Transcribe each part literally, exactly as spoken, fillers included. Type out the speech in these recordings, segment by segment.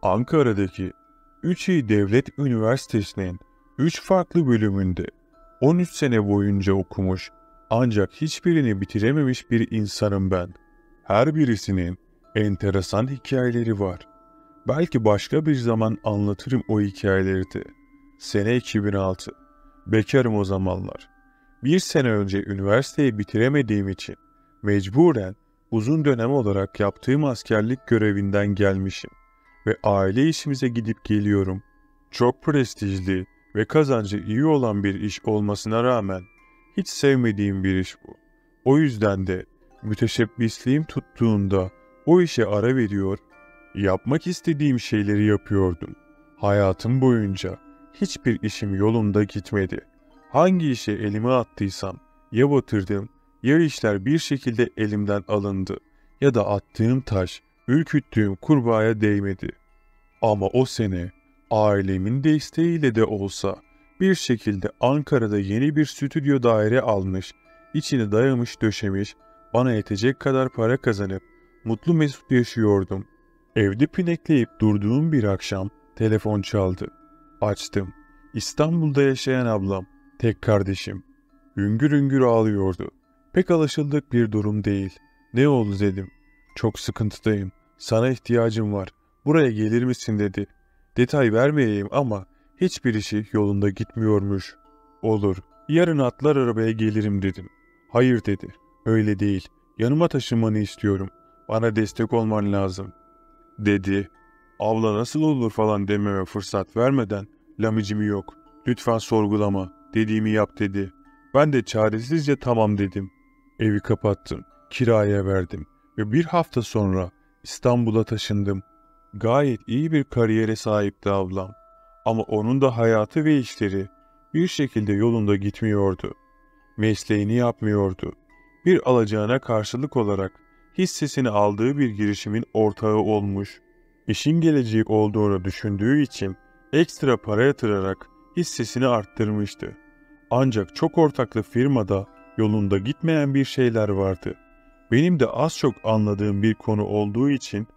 Ankara'daki Üçeği Devlet Üniversitesi'nin üç farklı bölümünde on üç sene boyunca okumuş ancak hiçbirini bitirememiş bir insanım ben. Her birisinin enteresan hikayeleri var. Belki başka bir zaman anlatırım o hikayeleri de. Sene iki bin altı. Bekarım o zamanlar. Bir sene önce üniversiteyi bitiremediğim için mecburen uzun dönem olarak yaptığım askerlik görevinden gelmişim ve aile işimize gidip geliyorum. Çok prestijli ve kazancı iyi olan bir iş olmasına rağmen hiç sevmediğim bir iş bu. O yüzden de müteşebbisliğim tuttuğunda o işe ara veriyor, yapmak istediğim şeyleri yapıyordum. Hayatım boyunca hiçbir işim yolunda gitmedi. Hangi işe elime attıysam ya batırdım ya işler bir şekilde elimden alındı ya da attığım taş ürküttüğüm kurbağaya değmedi. Ama o sene ailemin desteğiyle de olsa bir şekilde Ankara'da yeni bir stüdyo daire almış, içini dayamış döşemiş, bana yetecek kadar para kazanıp mutlu mesut yaşıyordum. Evde pinekleyip durduğum bir akşam telefon çaldı. Açtım. İstanbul'da yaşayan ablam, tek kardeşim. Hüngür hüngür ağlıyordu. Pek alışıldık bir durum değil. Ne oldu dedim. Çok sıkıntıdayım. Sana ihtiyacım var. Buraya gelir misin dedi. Detay vermeyeyim ama hiçbir işi yolunda gitmiyormuş. Olur. Yarın atlar arabaya gelirim dedim. Hayır dedi. Öyle değil. Yanıma taşınmanı istiyorum. Bana destek olman lazım. Dedi. Abla nasıl olur falan dememe fırsat vermeden lamicimi yok. Lütfen sorgulama. Dediğimi yap dedi. Ben de çaresizce tamam dedim. Evi kapattım. Kiraya verdim. Ve bir hafta sonra İstanbul'a taşındım. Gayet iyi bir kariyere sahipti ablam. Ama onun da hayatı ve işleri bir şekilde yolunda gitmiyordu. Mesleğini yapmıyordu. Bir alacağına karşılık olarak hissesini aldığı bir girişimin ortağı olmuş. İşin geleceği olduğunu düşündüğü için ekstra para yatırarak hissesini arttırmıştı. Ancak çok ortaklı firmada yolunda gitmeyen bir şeyler vardı. Benim de az çok anladığım bir konu olduğu için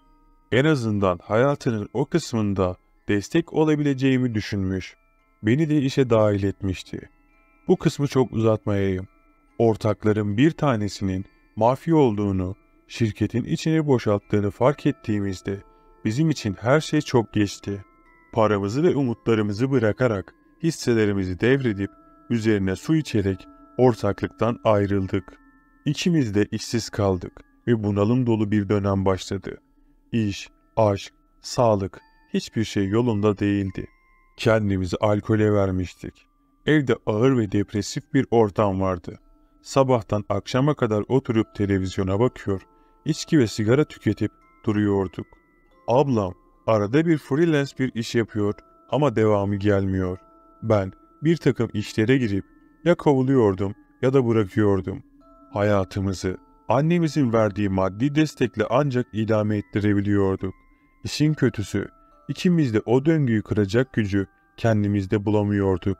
en azından hayatının o kısmında destek olabileceğimi düşünmüş. Beni de işe dahil etmişti. Bu kısmı çok uzatmayayım. Ortakların bir tanesinin mafya olduğunu, şirketin içini boşalttığını fark ettiğimizde bizim için her şey çok geçti. Paramızı ve umutlarımızı bırakarak hisselerimizi devredip üzerine su içerek ortaklıktan ayrıldık. İkimiz de işsiz kaldık ve bunalım dolu bir dönem başladı. İş, aşk, sağlık hiçbir şey yolunda değildi. Kendimizi alkole vermiştik. Evde ağır ve depresif bir ortam vardı. Sabahtan akşama kadar oturup televizyona bakıyor, içki ve sigara tüketip duruyorduk. Ablam arada bir freelance bir iş yapıyor ama devamı gelmiyor. Ben bir takım işlere girip ya kovuluyordum ya da bırakıyordum. Hayatımızı annemizin verdiği maddi destekle ancak idame ettirebiliyorduk. İşin kötüsü ikimiz de o döngüyü kıracak gücü kendimizde bulamıyorduk.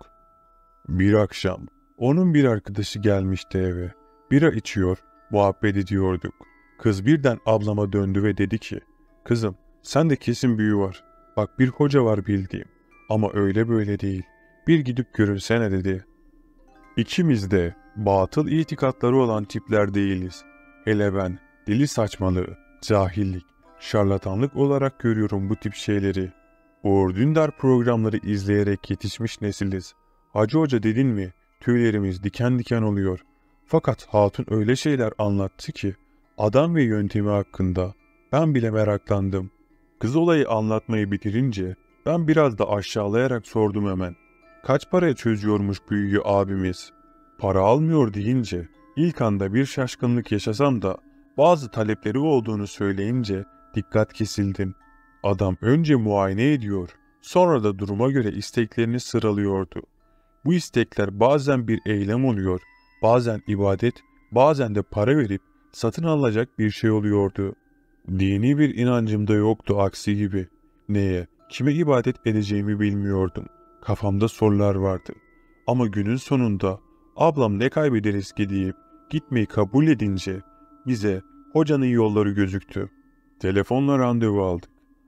Bir akşam onun bir arkadaşı gelmişti eve. Bira içiyor, muhabbet ediyorduk. Kız birden ablama döndü ve dedi ki, "Kızım, sende kesin büyü var. Bak bir hoca var bildiğim. Ama öyle böyle değil. Bir gidip görünsene" dedi. İkimiz de batıl itikatları olan tipler değiliz. Hele ben deli saçmalığı, cahillik, şarlatanlık olarak görüyorum bu tip şeyleri. Uğur Dündar programları izleyerek yetişmiş nesiliz. Hacı Hoca dedin mi tüylerimiz diken diken oluyor. Fakat hatun öyle şeyler anlattı ki adam ve yöntemi hakkında ben bile meraklandım. Kız olayı anlatmayı bitirince ben biraz da aşağılayarak sordum hemen. Kaç paraya çözüyormuş büyüyü abimiz? Para almıyor deyince ilk anda bir şaşkınlık yaşasam da bazı talepleri olduğunu söyleyince dikkat kesildim. Adam önce muayene ediyor, sonra da duruma göre isteklerini sıralıyordu. Bu istekler bazen bir eylem oluyor, bazen ibadet, bazen de para verip satın alacak bir şey oluyordu. Dini bir inancım da yoktu aksi gibi. Neye, kime ibadet edeceğimi bilmiyordum. Kafamda sorular vardı. Ama günün sonunda ablam ne kaybederiz ki deyip gitmeyi kabul edince bize hocanın yolları gözüktü. Telefonla randevu aldık.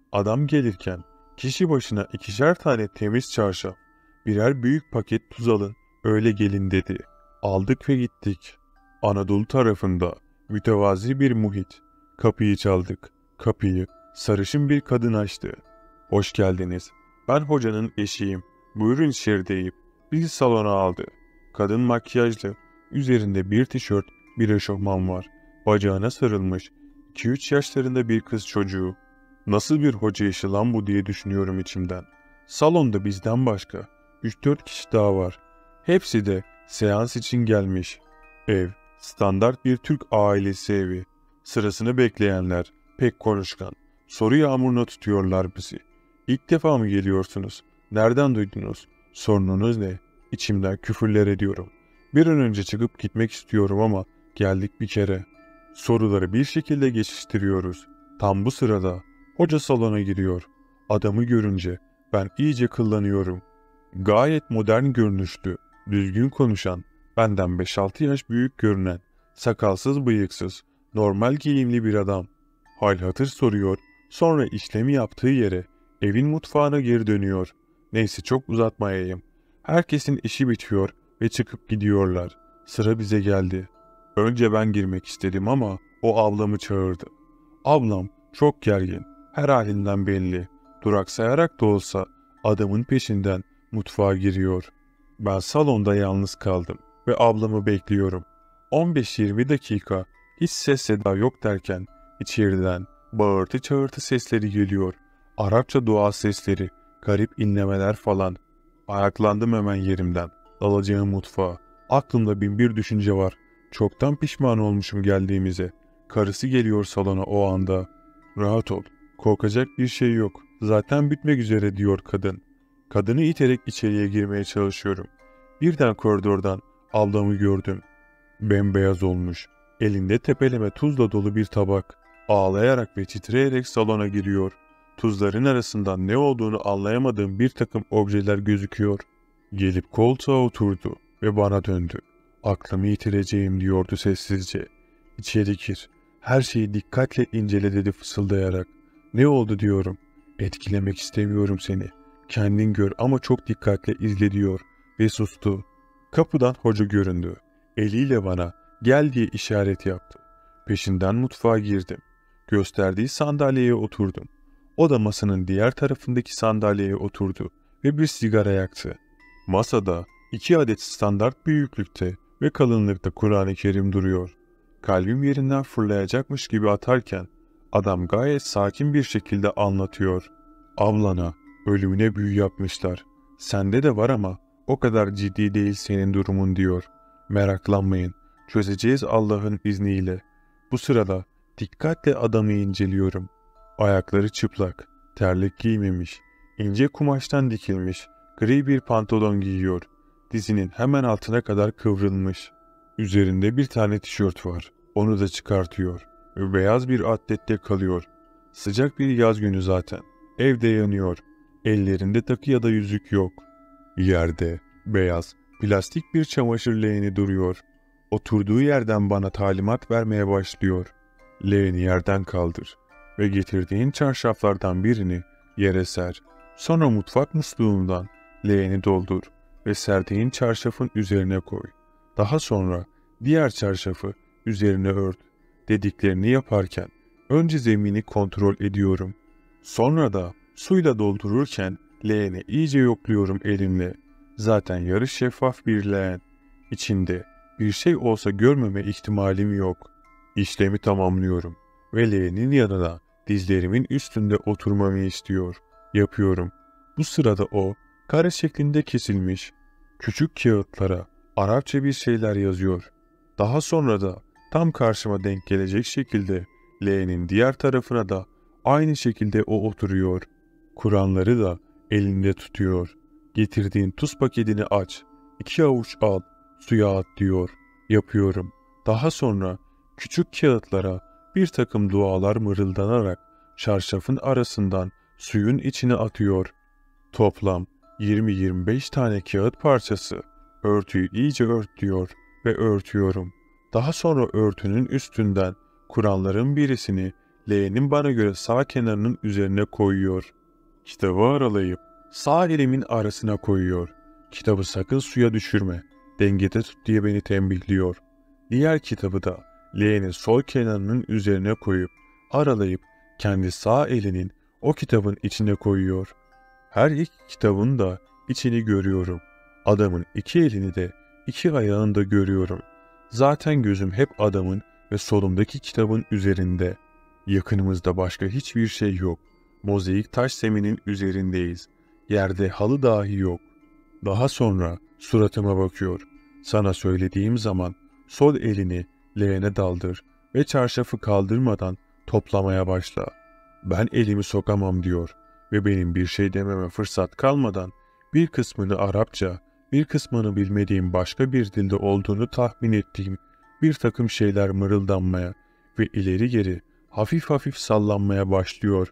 Adam gelirken kişi başına ikişer tane temiz çarşaf, birer büyük paket tuz alın, öyle gelin dedi. Aldık ve gittik. Anadolu tarafında mütevazi bir muhit. Kapıyı çaldık. Kapıyı sarışın bir kadın açtı. "Hoş geldiniz. Ben hocanın eşiyim. Buyurun içeri" deyip bizi salona aldı. Kadın makyajlı, üzerinde bir tişört, bir eşofman var. Bacağına sarılmış iki üç yaşlarında bir kız çocuğu. Nasıl bir hoca işi lan bu diye düşünüyorum içimden. Salonda bizden başka üç dört kişi daha var. Hepsi de seans için gelmiş. Ev, standart bir Türk ailesi evi. Sırasını bekleyenler pek konuşkan. Soru yağmuruna tutuyorlar bizi. "İlk defa mı geliyorsunuz? Nereden duydunuz? Sorununuz ne?" İçimden küfürler ediyorum. Bir an önce çıkıp gitmek istiyorum ama geldik bir kere. Soruları bir şekilde geçiştiriyoruz. Tam bu sırada hoca salona giriyor. Adamı görünce ben iyice kıllanıyorum. Gayet modern görünüşlü, düzgün konuşan, benden beş altı yaş büyük görünen, sakalsız bıyıksız, normal giyimli bir adam. Hal hatır soruyor, sonra işlemi yaptığı yere, evin mutfağına geri dönüyor. Neyse çok uzatmayayım. Herkesin işi bitiyor ve çıkıp gidiyorlar. Sıra bize geldi. Önce ben girmek istedim ama o ablamı çağırdı. Ablam çok gergin, her halinden belli. Duraksayarak da olsa adamın peşinden mutfağa giriyor. Ben salonda yalnız kaldım ve ablamı bekliyorum. on beş yirmi dakika hiç ses seda yok derken içeriden bağırtı çağırtı sesleri geliyor. Arapça dua sesleri, garip inlemeler falan. Ayaklandım hemen yerimden. Dalacağım mutfağa. Aklımda bin bir düşünce var. Çoktan pişman olmuşum geldiğimize. Karısı geliyor salona o anda. "Rahat ol. Korkacak bir şey yok. Zaten bitmek üzere" diyor kadın. Kadını iterek içeriye girmeye çalışıyorum. Birden koridordan ablamı gördüm. Bembeyaz olmuş. Elinde tepeleme tuzla dolu bir tabak. Ağlayarak ve titreyerek salona giriyor. Tuzların arasından ne olduğunu anlayamadığım bir takım objeler gözüküyor. Gelip koltuğa oturdu ve bana döndü. "Aklımı yitireceğim" diyordu sessizce. "İçeri gir. Her şeyi dikkatle incele" dedi fısıldayarak. "Ne oldu?" diyorum. "Etkilemek istemiyorum seni. Kendin gör ama çok dikkatle izle" diyor ve sustu. Kapıdan hoca göründü. Eliyle bana "gel" diye işaret yaptı. Peşinden mutfağa girdim. Gösterdiği sandalyeye oturdum. O da masanın diğer tarafındaki sandalyeye oturdu ve bir sigara yaktı. Masada iki adet standart büyüklükte ve kalınlıkta Kur'an-ı Kerim duruyor. Kalbim yerinden fırlayacakmış gibi atarken adam gayet sakin bir şekilde anlatıyor. "Ablana ölümüne büyü yapmışlar. Sende de var ama o kadar ciddi değil senin durumun" diyor. "Meraklanmayın, çözeceğiz Allah'ın izniyle." Bu sırada dikkatle adamı inceliyorum. Ayakları çıplak, terlik giymemiş, ince kumaştan dikilmiş, gri bir pantolon giyiyor. Dizinin hemen altına kadar kıvrılmış. Üzerinde bir tane tişört var. Onu da çıkartıyor ve beyaz bir atlette kalıyor. Sıcak bir yaz günü zaten. Evde yanıyor. Ellerinde takı ya da yüzük yok. Yerde beyaz, plastik bir çamaşır leğeni duruyor. Oturduğu yerden bana talimat vermeye başlıyor. "Leğeni yerden kaldır ve getirdiğin çarşaflardan birini yere ser. Sonra mutfak musluğundan leğeni doldur ve serdiğin çarşafın üzerine koy. Daha sonra diğer çarşafı üzerine ört." Dediklerini yaparken önce zemini kontrol ediyorum. Sonra da suyla doldururken leğeni iyice yokluyorum elimle. Zaten yarı şeffaf bir leğen. İçinde bir şey olsa görmeme ihtimalim yok. İşlemi tamamlıyorum ve leğenin yanına dizlerimin üstünde oturmamı istiyor. Yapıyorum. Bu sırada o kare şeklinde kesilmiş küçük kağıtlara Arapça bir şeyler yazıyor. Daha sonra da tam karşıma denk gelecek şekilde leğenin diğer tarafına da aynı şekilde o oturuyor. Kur'anları da elinde tutuyor. "Getirdiğin tuz paketini aç. İki avuç al. Suya at" diyor. Yapıyorum. Daha sonra küçük kağıtlara bir takım dualar mırıldanarak çarşafın arasından suyun içine atıyor. Toplam yirmi yirmi beş tane kağıt parçası. "Örtüyü iyice ört" diyor ve örtüyorum. Daha sonra örtünün üstünden Kur'anların birisini leğenin bana göre sağ kenarının üzerine koyuyor. Kitabı aralayıp sağ elimin arasına koyuyor. Kitabı sakın suya düşürme, dengede tut diye beni tembihliyor. Diğer kitabı da leğenin sol kenarının üzerine koyup aralayıp kendi sağ elinin o kitabın içine koyuyor. Her iki kitabın da içini görüyorum. Adamın iki elini de iki ayağını da görüyorum. Zaten gözüm hep adamın ve solumdaki kitabın üzerinde. Yakınımızda başka hiçbir şey yok. Mozaik taş zeminin üzerindeyiz. Yerde halı dahi yok. Daha sonra suratıma bakıyor. Sana söylediğim zaman sol elini leğene daldır ve çarşafı kaldırmadan toplamaya başla. Ben elimi sokamam diyor ve benim bir şey dememe fırsat kalmadan bir kısmını Arapça, bir kısmını bilmediğim başka bir dilde olduğunu tahmin ettiğim bir takım şeyler mırıldanmaya ve ileri geri hafif hafif sallanmaya başlıyor.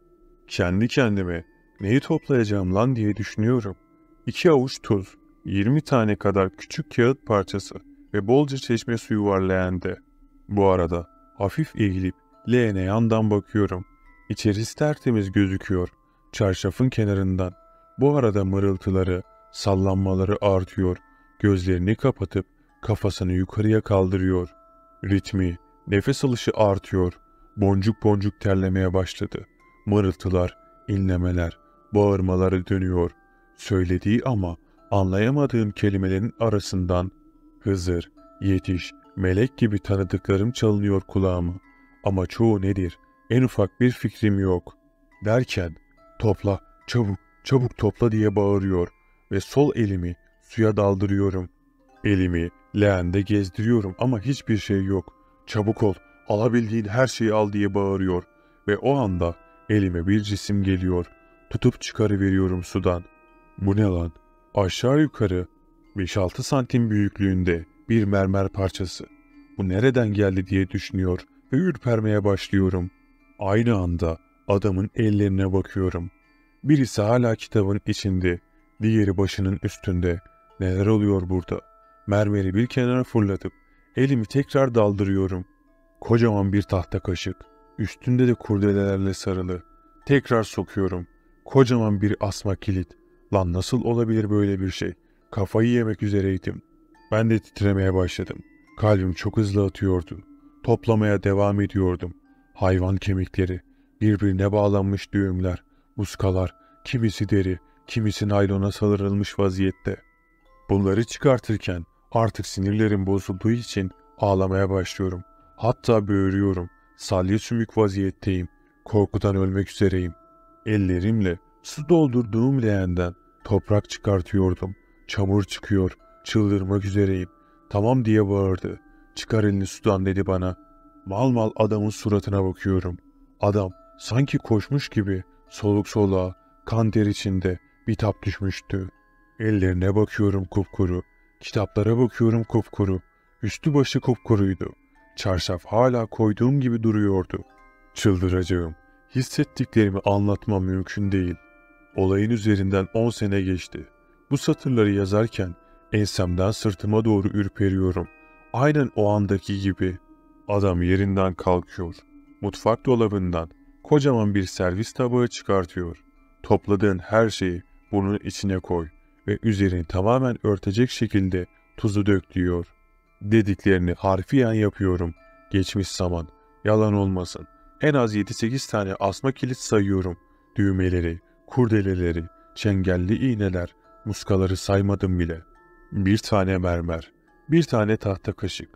Kendi kendime neyi toplayacağım lan diye düşünüyorum. İki avuç tuz, yirmi tane kadar küçük kağıt parçası ve bolca çeşme suyu var leğende. Bu arada hafif eğilip leğene yandan bakıyorum. İçerisi tertemiz gözüküyor. Çarşafın kenarından. Bu arada mırıltıları, sallanmaları artıyor. Gözlerini kapatıp kafasını yukarıya kaldırıyor. Ritmi, nefes alışı artıyor. Boncuk boncuk terlemeye başladı. Mırıltılar, inlemeler, bağırmaları dönüyor. Söylediği ama anlayamadığım kelimelerin arasından Hızır, yetiş, melek gibi tanıdıklarım çalınıyor kulağıma. Ama çoğu nedir? En ufak bir fikrim yok. Derken topla, çabuk, çabuk topla diye bağırıyor ve sol elimi suya daldırıyorum. Elimi leğende gezdiriyorum ama hiçbir şey yok. Çabuk ol, alabildiğin her şeyi al diye bağırıyor ve o anda elime bir cisim geliyor. Tutup çıkarıveriyorum sudan. Bu ne lan? Aşağı yukarı beş altı santim büyüklüğünde bir mermer parçası. Bu nereden geldi diye düşünüyor ve ürpermeye başlıyorum. Aynı anda adamın ellerine bakıyorum. Birisi hala kitabın içinde, diğeri başının üstünde. Neler oluyor burada? Mermeri bir kenara fırlatıp elimi tekrar daldırıyorum. Kocaman bir tahta kaşık, üstünde de kurdelelerle sarılı. Tekrar sokuyorum. Kocaman bir asma kilit. Lan nasıl olabilir böyle bir şey? Kafayı yemek üzereydim. Ben de titremeye başladım. Kalbim çok hızlı atıyordu. Toplamaya devam ediyordum. Hayvan kemikleri, birbirine bağlanmış düğümler, muskalar, kimisi deri, kimisi naylona sarılmış vaziyette. Bunları çıkartırken artık sinirlerim bozulduğu için ağlamaya başlıyorum. Hatta böğürüyorum. Salya sümük vaziyetteyim. Korkudan ölmek üzereyim. Ellerimle su doldurduğum leğenden toprak çıkartıyordum. Çamur çıkıyor. Çıldırmak üzereyim. Tamam diye bağırdı. Çıkar elini sudan dedi bana. Mal mal adamın suratına bakıyorum. Adam sanki koşmuş gibi soluk soluğa, kan ter içinde bitap düşmüştü. Ellerine bakıyorum kupkuru. Kitaplara bakıyorum kupkuru. Üstü başı kupkuruydu. Çarşaf hala koyduğum gibi duruyordu. Çıldıracağım. Hissettiklerimi anlatmam mümkün değil. Olayın üzerinden on sene geçti. Bu satırları yazarken ensemden sırtıma doğru ürperiyorum. Aynen o andaki gibi. Adam yerinden kalkıyor. Mutfak dolabından kocaman bir servis tabağı çıkartıyor. Topladığın her şeyi bunun içine koy ve üzerini tamamen örtecek şekilde tuzu dök diyor. Dediklerini harfiyen yapıyorum. Geçmiş zaman. Yalan olmasın. En az yedi sekiz tane asma kilit sayıyorum. Düğmeleri, kurdeleleri, çengelli iğneler, muskaları saymadım bile. Bir tane mermer, bir tane tahta kaşık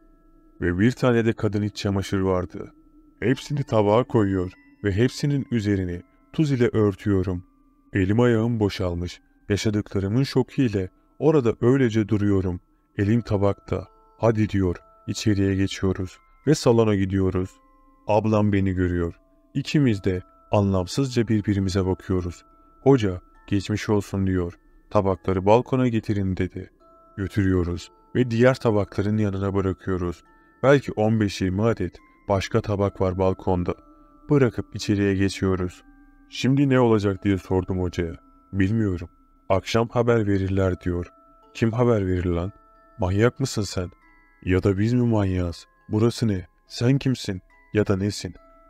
ve bir tane de kadın iç çamaşır vardı. Hepsini tabağa koyuyor ve hepsinin üzerini tuz ile örtüyorum. Elim ayağım boşalmış, yaşadıklarımın şokiyle orada öylece duruyorum. Elim tabakta. Hadi diyor, içeriye geçiyoruz ve salona gidiyoruz. Ablam beni görüyor. İkimiz de anlamsızca birbirimize bakıyoruz. Hoca geçmiş olsun diyor. Tabakları balkona getirin dedi. Götürüyoruz ve diğer tabakların yanına bırakıyoruz. Belki on beş yirmi adet başka tabak var balkonda. Bırakıp içeriye geçiyoruz. Şimdi ne olacak diye sordum hocaya. Bilmiyorum. Akşam haber verirler diyor. Kim haber verir lan? Manyak mısın sen? Ya da biz mi manyağız? Burası ne? Sen kimsin? Ya da nesin?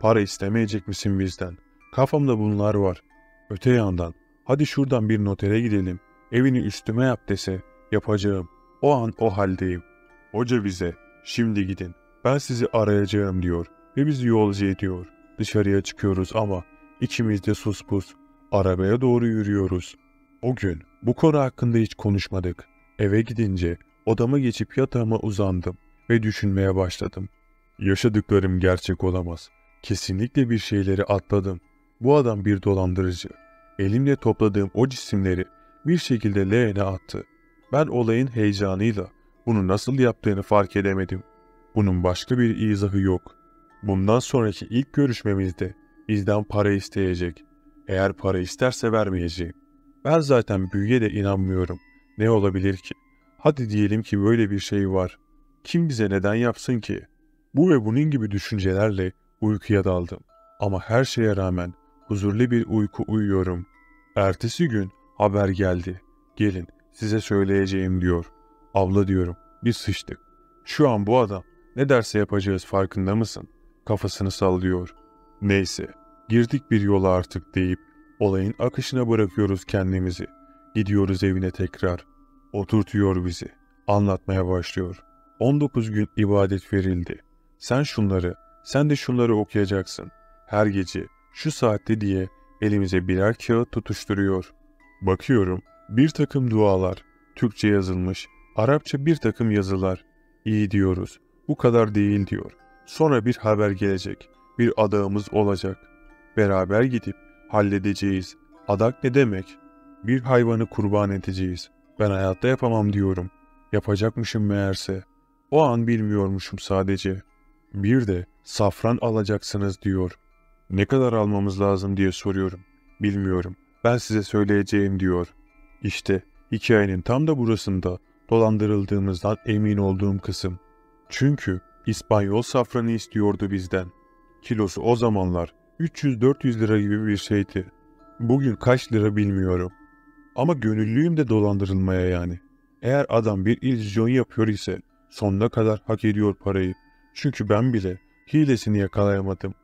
Para istemeyecek misin bizden? Kafamda bunlar var. Öte yandan, hadi şuradan bir notere gidelim, evini üstüme yap dese, yapacağım. O an o haldeyim. Hoca bize, şimdi gidin, ben sizi arayacağım diyor ve bizi yolcu ediyor. Dışarıya çıkıyoruz ama ikimiz de sus pus, arabaya doğru yürüyoruz. O gün bu konu hakkında hiç konuşmadık. Eve gidince odama geçip yatağıma uzandım ve düşünmeye başladım. Yaşadıklarım gerçek olamaz. Kesinlikle bir şeyleri atladım. Bu adam bir dolandırıcı. Elimle topladığım o cisimleri bir şekilde leğene attı. Ben olayın heyecanıyla bunu nasıl yaptığını fark edemedim. Bunun başka bir izahı yok. Bundan sonraki ilk görüşmemizde bizden para isteyecek. Eğer para isterse vermeyeceğim. Ben zaten büyüye de inanmıyorum. Ne olabilir ki? Hadi diyelim ki böyle bir şey var. Kim bize neden yapsın ki? Bu ve bunun gibi düşüncelerle uykuya daldım. Ama her şeye rağmen huzurlu bir uyku uyuyorum. Ertesi gün haber geldi. Gelin size söyleyeceğim diyor. Abla diyorum, biz sıçtık. Şu an bu adam ne derse yapacağız, farkında mısın? Kafasını sallıyor. Neyse, girdik bir yola artık deyip olayın akışına bırakıyoruz kendimizi. Gidiyoruz evine tekrar. Oturtuyor bizi. Anlatmaya başlıyor. on dokuz gün ibadet verildi. Sen şunları, sen de şunları okuyacaksın. Her gece şu saatte diye elimize birer kağıt tutuşturuyor. Bakıyorum, bir takım dualar, Türkçe yazılmış, Arapça bir takım yazılar. İyi diyoruz, bu kadar değil diyor. Sonra bir haber gelecek, bir adağımız olacak. Beraber gidip halledeceğiz. Adak ne demek? Bir hayvanı kurban edeceğiz. Ben hayatta yapamam diyorum. Yapacakmışım meğerse. O an bilmiyormuşum sadece. Bir de safran alacaksınız diyor. Ne kadar almamız lazım diye soruyorum. Bilmiyorum. Ben size söyleyeceğim diyor. İşte hikayenin tam da burasında dolandırıldığımızdan emin olduğum kısım. Çünkü İspanyol safranı istiyordu bizden. Kilosu o zamanlar üç yüz dört yüz lira gibi bir şeydi. Bugün kaç lira bilmiyorum. Ama gönüllüyüm de dolandırılmaya yani. Eğer adam bir illüzyon yapıyor ise sonuna kadar hak ediyor parayı. Çünkü ben bile hilesini yakalayamadım.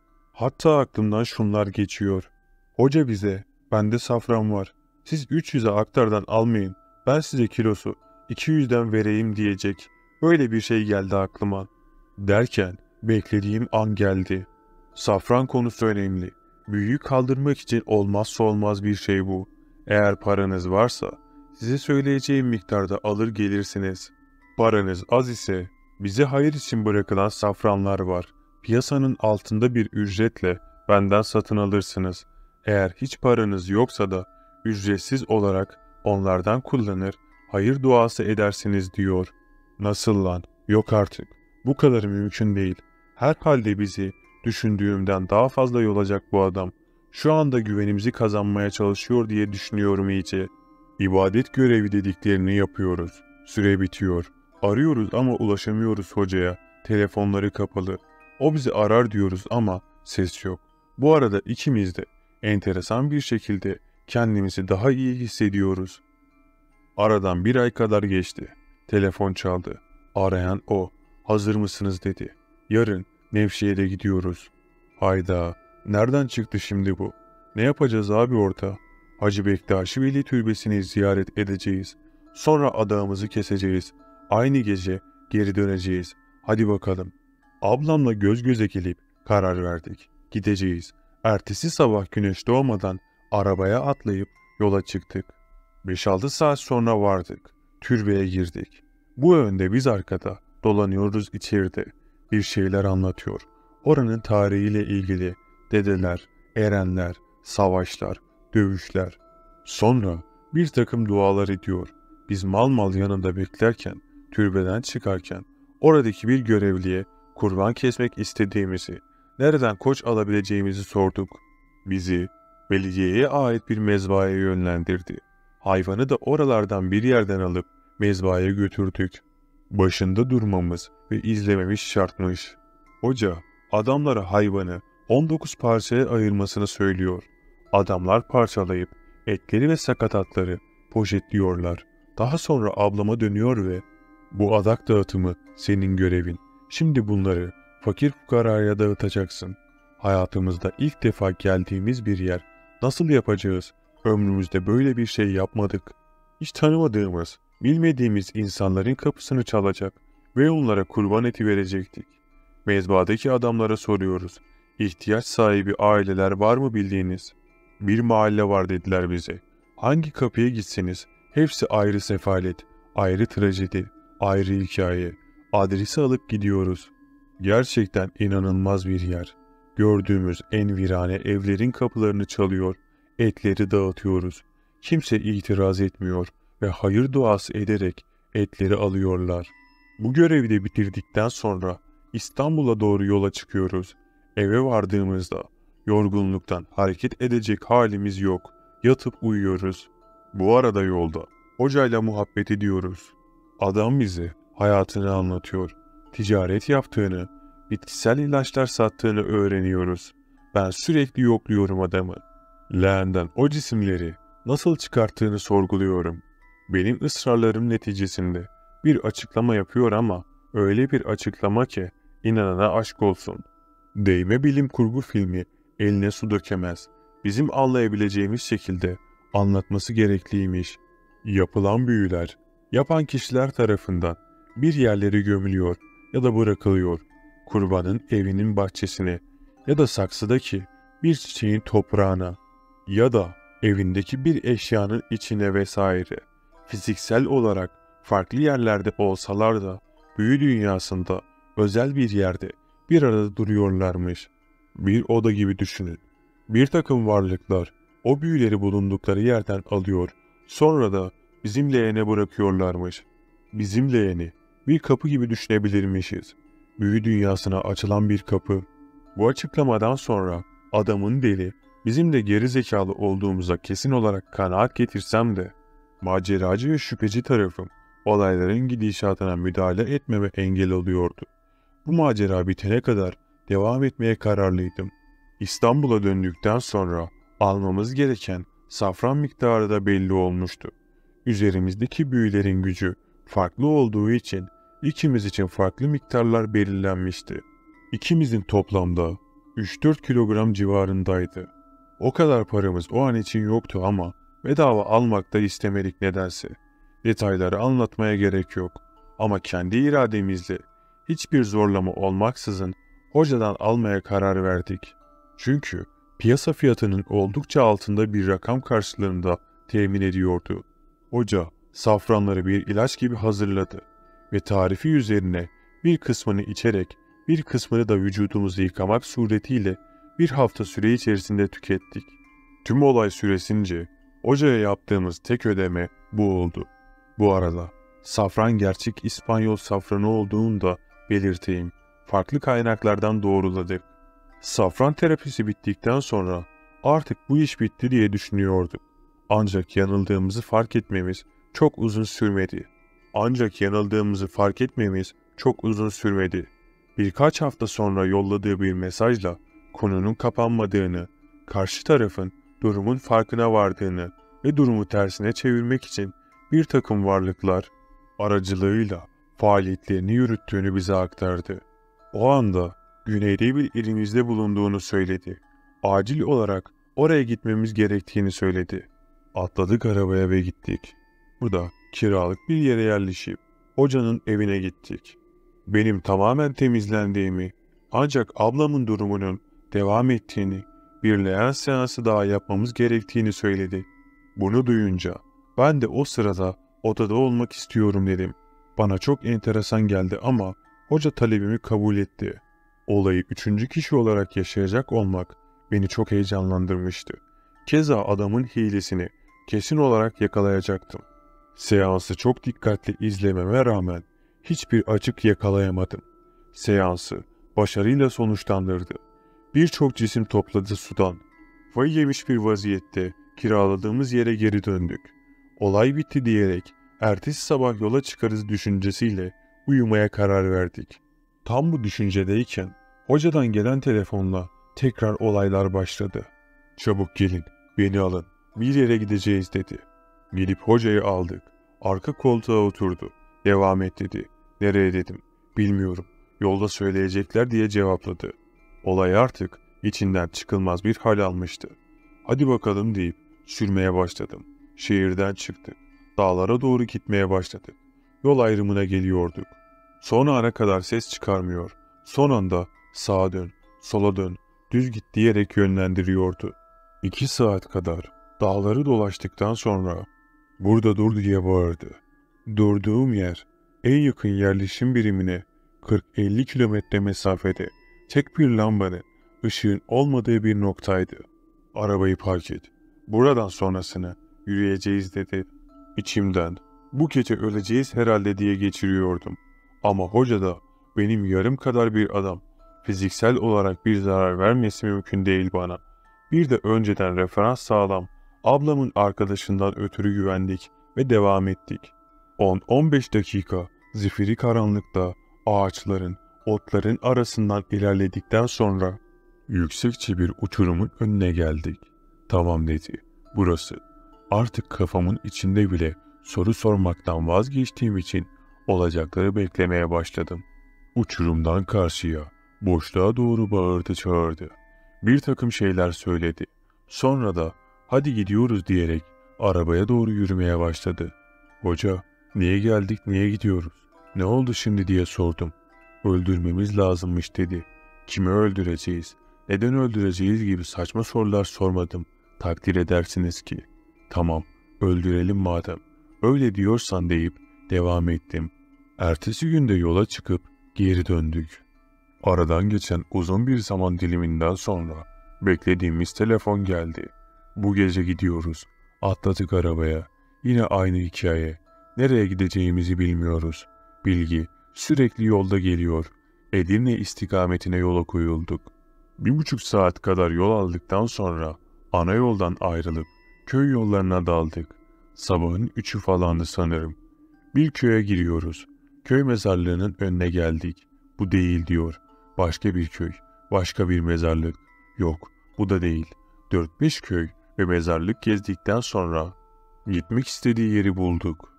Hatta aklımdan şunlar geçiyor. Hoca bize, bende safran var. Siz üç yüze aktardan almayın. Ben size kilosu iki yüzden vereyim diyecek. Böyle bir şey geldi aklıma. Derken beklediğim an geldi. Safran konusu önemli. Büyüyü kaldırmak için olmazsa olmaz bir şey bu. Eğer paranız varsa size söyleyeceğim miktarda alır gelirsiniz. Paranız az ise bize hayır için bırakılan safranlar var. Piyasanın altında bir ücretle benden satın alırsınız. Eğer hiç paranız yoksa da ücretsiz olarak onlardan kullanır, hayır duası edersiniz diyor. Nasıl lan? Yok artık. Bu kadar mümkün değil. Herhalde bizi düşündüğümden daha fazla yolacak bu adam. Şu anda güvenimizi kazanmaya çalışıyor diye düşünüyorum iyice. İbadet görevi dediklerini yapıyoruz. Süre bitiyor. Arıyoruz ama ulaşamıyoruz hocaya. Telefonları kapalı. O bizi arar diyoruz ama ses yok. Bu arada ikimiz de enteresan bir şekilde kendimizi daha iyi hissediyoruz. Aradan bir ay kadar geçti. Telefon çaldı. Arayan o. Hazır mısınız dedi. Yarın Nevşehir'e gidiyoruz. Hayda. Nereden çıktı şimdi bu? Ne yapacağız abi orada? Hacı Bektaşi Veli Türbesi'ni ziyaret edeceğiz. Sonra adağımızı keseceğiz. Aynı gece geri döneceğiz. Hadi bakalım. Ablamla göz göze gelip karar verdik. Gideceğiz. Ertesi sabah güneş doğmadan arabaya atlayıp yola çıktık. beş altı saat sonra vardık. Türbeye girdik. Bu önde, biz arkada. Dolanıyoruz içeride. Bir şeyler anlatıyor. Oranın tarihiyle ilgili dedeler, erenler, savaşlar, dövüşler. Sonra bir takım dualar ediyor. Biz mal mal yanında beklerken, türbeden çıkarken oradaki bir görevliye kurban kesmek istediğimizi, nereden koç alabileceğimizi sorduk. Bizi belediyeye ait bir mezbahaya yönlendirdi. Hayvanı da oralardan bir yerden alıp mezbahaya götürdük. Başında durmamız ve izlememiz şartmış. Hoca adamlara hayvanı on dokuz parçaya ayırmasını söylüyor. Adamlar parçalayıp etleri ve sakatatları poşetliyorlar. Daha sonra ablama dönüyor ve "Bu adak dağıtımı senin görevin. Şimdi bunları fakir fukaraya dağıtacaksın. Hayatımızda ilk defa geldiğimiz bir yer. Nasıl yapacağız? Ömrümüzde böyle bir şey yapmadık. Hiç tanımadığımız, bilmediğimiz insanların kapısını çalacak ve onlara kurban eti verecektik. Mezbadaki adamlara soruyoruz. İhtiyaç sahibi aileler var mı bildiğiniz? Bir mahalle var dediler bize. Hangi kapıya gitseniz hepsi ayrı sefalet, ayrı trajedi, ayrı hikaye. Adresi alıp gidiyoruz. Gerçekten inanılmaz bir yer. Gördüğümüz en virane evlerin kapılarını çalıyor, etleri dağıtıyoruz. Kimse itiraz etmiyor ve hayır duası ederek etleri alıyorlar. Bu görevi de bitirdikten sonra İstanbul'a doğru yola çıkıyoruz. Eve vardığımızda yorgunluktan hareket edecek halimiz yok. Yatıp uyuyoruz. Bu arada yolda hocayla muhabbet ediyoruz. Adam bize hayatını anlatıyor. Ticaret yaptığını, bitkisel ilaçlar sattığını öğreniyoruz. Ben sürekli yokluyorum adamı. Leğenden o cisimleri nasıl çıkarttığını sorguluyorum. Benim ısrarlarım neticesinde bir açıklama yapıyor ama öyle bir açıklama ki inanana aşk olsun. Değme bilim kurgu filmi eline su dökemez. Bizim anlayabileceğimiz şekilde anlatması gerekliymiş. Yapılan büyüler, yapan kişiler tarafından bir yerlere gömülüyor ya da bırakılıyor. Kurbanın evinin bahçesine ya da saksıdaki bir çiçeğin toprağına ya da evindeki bir eşyanın içine vesaire. Fiziksel olarak farklı yerlerde olsalar da büyü dünyasında özel bir yerde bir arada duruyorlarmış. Bir oda gibi düşünün. Bir takım varlıklar o büyüleri bulundukları yerden alıyor, sonra da bizim leğene bırakıyorlarmış. Bizim leğeni bir kapı gibi düşünebilirmişiz. Büyü dünyasına açılan bir kapı. Bu açıklamadan sonra adamın deli, bizim de geri zekalı olduğumuza kesin olarak kanaat getirsem de maceracı ve şüpheci tarafım olayların gidişatına müdahale etmeme engel oluyordu. Bu macera bitene kadar devam etmeye kararlıydım. İstanbul'a döndükten sonra almamız gereken safran miktarı da belli olmuştu. Üzerimizdeki büyülerin gücü farklı olduğu için ikimiz için farklı miktarlar belirlenmişti. İkimizin toplamda üç dört kilogram civarındaydı. O kadar paramız o an için yoktu ama bedava almak da istemedik nedense. Detayları anlatmaya gerek yok. Ama kendi irademizle hiçbir zorlama olmaksızın hocadan almaya karar verdik. Çünkü piyasa fiyatının oldukça altında bir rakam karşılığında temin ediyordu. Hoca safranları bir ilaç gibi hazırladı ve tarifi üzerine bir kısmını içerek bir kısmını da vücudumuzu yıkamak suretiyle bir hafta süre içerisinde tükettik. Tüm olay süresince hocaya yaptığımız tek ödeme bu oldu. Bu arada safran gerçek İspanyol safranı olduğunu da belirteyim. Farklı kaynaklardan doğruladık. Safran terapisi bittikten sonra artık bu iş bitti diye düşünüyorduk. Ancak yanıldığımızı fark etmemiz çok uzun sürmedi. Ancak yanıldığımızı fark etmemiz çok uzun sürmedi. Birkaç hafta sonra yolladığı bir mesajla konunun kapanmadığını, karşı tarafın durumun farkına vardığını ve durumu tersine çevirmek için bir takım varlıklar aracılığıyla faaliyetlerini yürüttüğünü bize aktardı. O anda güneyde bir ilimizde bulunduğunu söyledi. Acil olarak oraya gitmemiz gerektiğini söyledi. Atladık arabaya ve gittik. Burada kiralık bir yere yerleşip hocanın evine gittik. Benim tamamen temizlendiğimi ancak ablamın durumunun devam ettiğini, bir leğen seansı daha yapmamız gerektiğini söyledi. Bunu duyunca ben de o sırada odada olmak istiyorum dedim. Bana çok enteresan geldi ama hoca talebimi kabul etti. Olayı üçüncü kişi olarak yaşayacak olmak beni çok heyecanlandırmıştı. Keza adamın hilesini kesin olarak yakalayacaktım. Seansı çok dikkatli izlememe rağmen hiçbir açık yakalayamadım. Seansı başarıyla sonuçlandırdı. Birçok cisim topladı sudan. Vay yemiş bir vaziyette kiraladığımız yere geri döndük. Olay bitti diyerek ertesi sabah yola çıkarız düşüncesiyle uyumaya karar verdik. Tam bu düşüncedeyken hocadan gelen telefonla tekrar olaylar başladı. Çabuk gelin, beni alın, bir yere gideceğiz dedi. Gelip hocayı aldık. Arka koltuğa oturdu. Devam et dedi. Nereye dedim. Bilmiyorum. Yolda söyleyecekler diye cevapladı. Olay artık İçinden çıkılmaz bir hal almıştı. Hadi bakalım deyip sürmeye başladım. Şehirden çıktık. Dağlara doğru gitmeye başladık. Yol ayrımına geliyorduk. Son ana kadar ses çıkarmıyor. Son anda sağa dön, sola dön, düz git diyerek yönlendiriyordu. İki saat kadar dağları dolaştıktan sonra burada dur diye bağırdı. Durduğum yer en yakın yerleşim birimine kırk elli kilometre mesafede tek bir lambanın ışığın olmadığı bir noktaydı. Arabayı park et. Buradan sonrasını yürüyeceğiz dedi. İçimden bu gece öleceğiz herhalde diye geçiriyordum. Ama hoca da benim yarım kadar bir adam. Fiziksel olarak bir zarar vermesi mümkün değil bana. Bir de önceden referans sağlam. Ablamın arkadaşından ötürü güvendik ve devam ettik. on on beş dakika zifiri karanlıkta ağaçların, otların arasından ilerledikten sonra yüksekçe bir uçurumun önüne geldik. Tamam dedi. Burası. Artık kafamın içinde bile soru sormaktan vazgeçtiğim için olacakları beklemeye başladım. Uçurumdan karşıya, boşluğa doğru bağırdı çağırdı. Bir takım şeyler söyledi. Sonra da hadi gidiyoruz diyerek arabaya doğru yürümeye başladı. Hoca, niye geldik, niye gidiyoruz? Ne oldu şimdi diye sordum. Öldürmemiz lazımmış dedi. Kimi öldüreceğiz? Neden öldüreceğiz gibi saçma sorular sormadım. Takdir edersiniz ki. Tamam, öldürelim madem. Öyle diyorsan deyip devam ettim. Ertesi günde yola çıkıp geri döndük. Aradan geçen uzun bir zaman diliminden sonra beklediğimiz telefon geldi. Bu gece gidiyoruz. Atladık arabaya. Yine aynı hikaye. Nereye gideceğimizi bilmiyoruz. Bilgi sürekli yolda geliyor. Edirne istikametine yola koyulduk. Bir buçuk saat kadar yol aldıktan sonra ana yoldan ayrılıp köy yollarına daldık. Sabahın üçü falandı sanırım. Bir köye giriyoruz. Köy mezarlığının önüne geldik. Bu değil diyor. Başka bir köy, başka bir mezarlık. Yok, bu da değil. Dört beş köy ve mezarlık gezdikten sonra gitmek istediği yeri bulduk.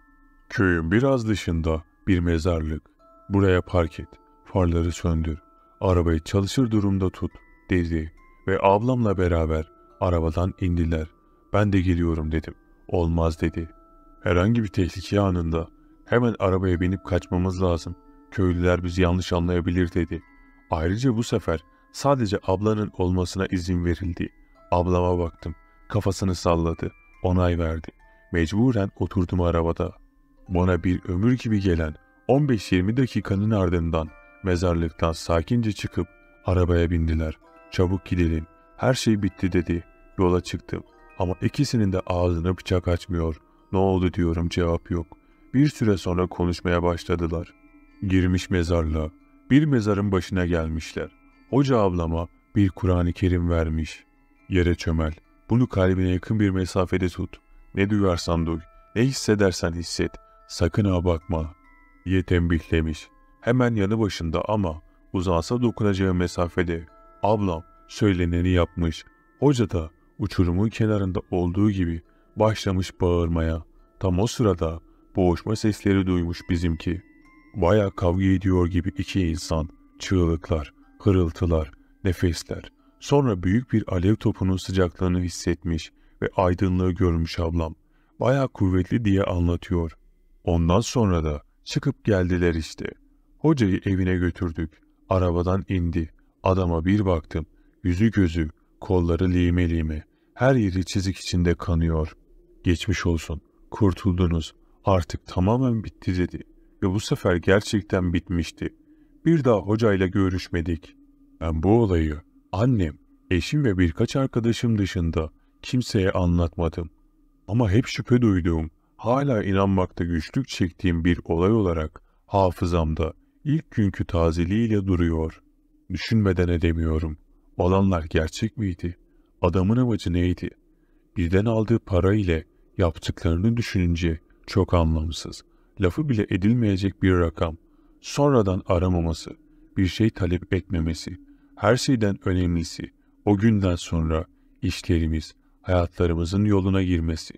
Köyün biraz dışında bir mezarlık. Buraya park et, farları söndür, arabayı çalışır durumda tut dedi ve ablamla beraber arabadan indiler. Ben de geliyorum dedim. Olmaz dedi. Herhangi bir tehlike anında hemen arabaya binip kaçmamız lazım. Köylüler bizi yanlış anlayabilir dedi. Ayrıca bu sefer sadece ablanın olmasına izin verildi. Ablama baktım. Kafasını salladı. Onay verdi. Mecburen oturdum arabada. Bana bir ömür gibi gelen on beş yirmi dakikanın ardından mezarlıktan sakince çıkıp arabaya bindiler. Çabuk gidelim. Her şey bitti dedi. Yola çıktım. Ama ikisinin de ağzını bıçak açmıyor. Ne oldu diyorum, cevap yok. Bir süre sonra konuşmaya başladılar. Girmiş mezarlığa. Bir mezarın başına gelmişler. Hoca ablama bir Kur'an-ı Kerim vermiş. Yere çömel. Bunu kalbine yakın bir mesafede tut. Ne duyarsan duy. Ne hissedersen hisset. Sakın ha bakma diye tembihlemiş. Hemen yanı başında ama uzansa dokunacağı mesafede. Ablam söyleneni yapmış. Hoca da uçurumun kenarında olduğu gibi başlamış bağırmaya. Tam o sırada boğuşma sesleri duymuş bizimki. Bayağı kavga ediyor gibi iki insan. Çığlıklar, hırıltılar, nefesler. Sonra büyük bir alev topunun sıcaklığını hissetmiş ve aydınlığı görmüş ablam. Bayağı kuvvetli diye anlatıyor. Ondan sonra da çıkıp geldiler işte. Hocayı evine götürdük. Arabadan indi. Adama bir baktım. Yüzü gözü, kolları lime lime. Her yeri çizik içinde kanıyor. Geçmiş olsun. Kurtuldunuz. Artık tamamen bitti dedi. Ve bu sefer gerçekten bitmişti. Bir daha hocayla görüşmedik. Ben bu olayı annem, eşim ve birkaç arkadaşım dışında kimseye anlatmadım. Ama hep şüphe duyduğum, hala inanmakta güçlük çektiğim bir olay olarak hafızamda ilk günkü tazeliğiyle duruyor. Düşünmeden edemiyorum. Olanlar gerçek miydi? Adamın amacı neydi? Birden aldığı para ile yaptıklarını düşününce çok anlamsız, lafı bile edilmeyecek bir rakam. Sonradan aramaması, bir şey talep etmemesi, her şeyden önemlisi, o günden sonra işlerimiz, hayatlarımızın yoluna girmesi.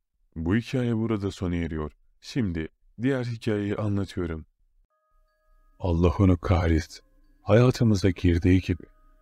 Bu hikaye burada sona eriyor. Şimdi diğer hikayeyi anlatıyorum. Allah onu kahretsin. Hayatımıza girdiği gibi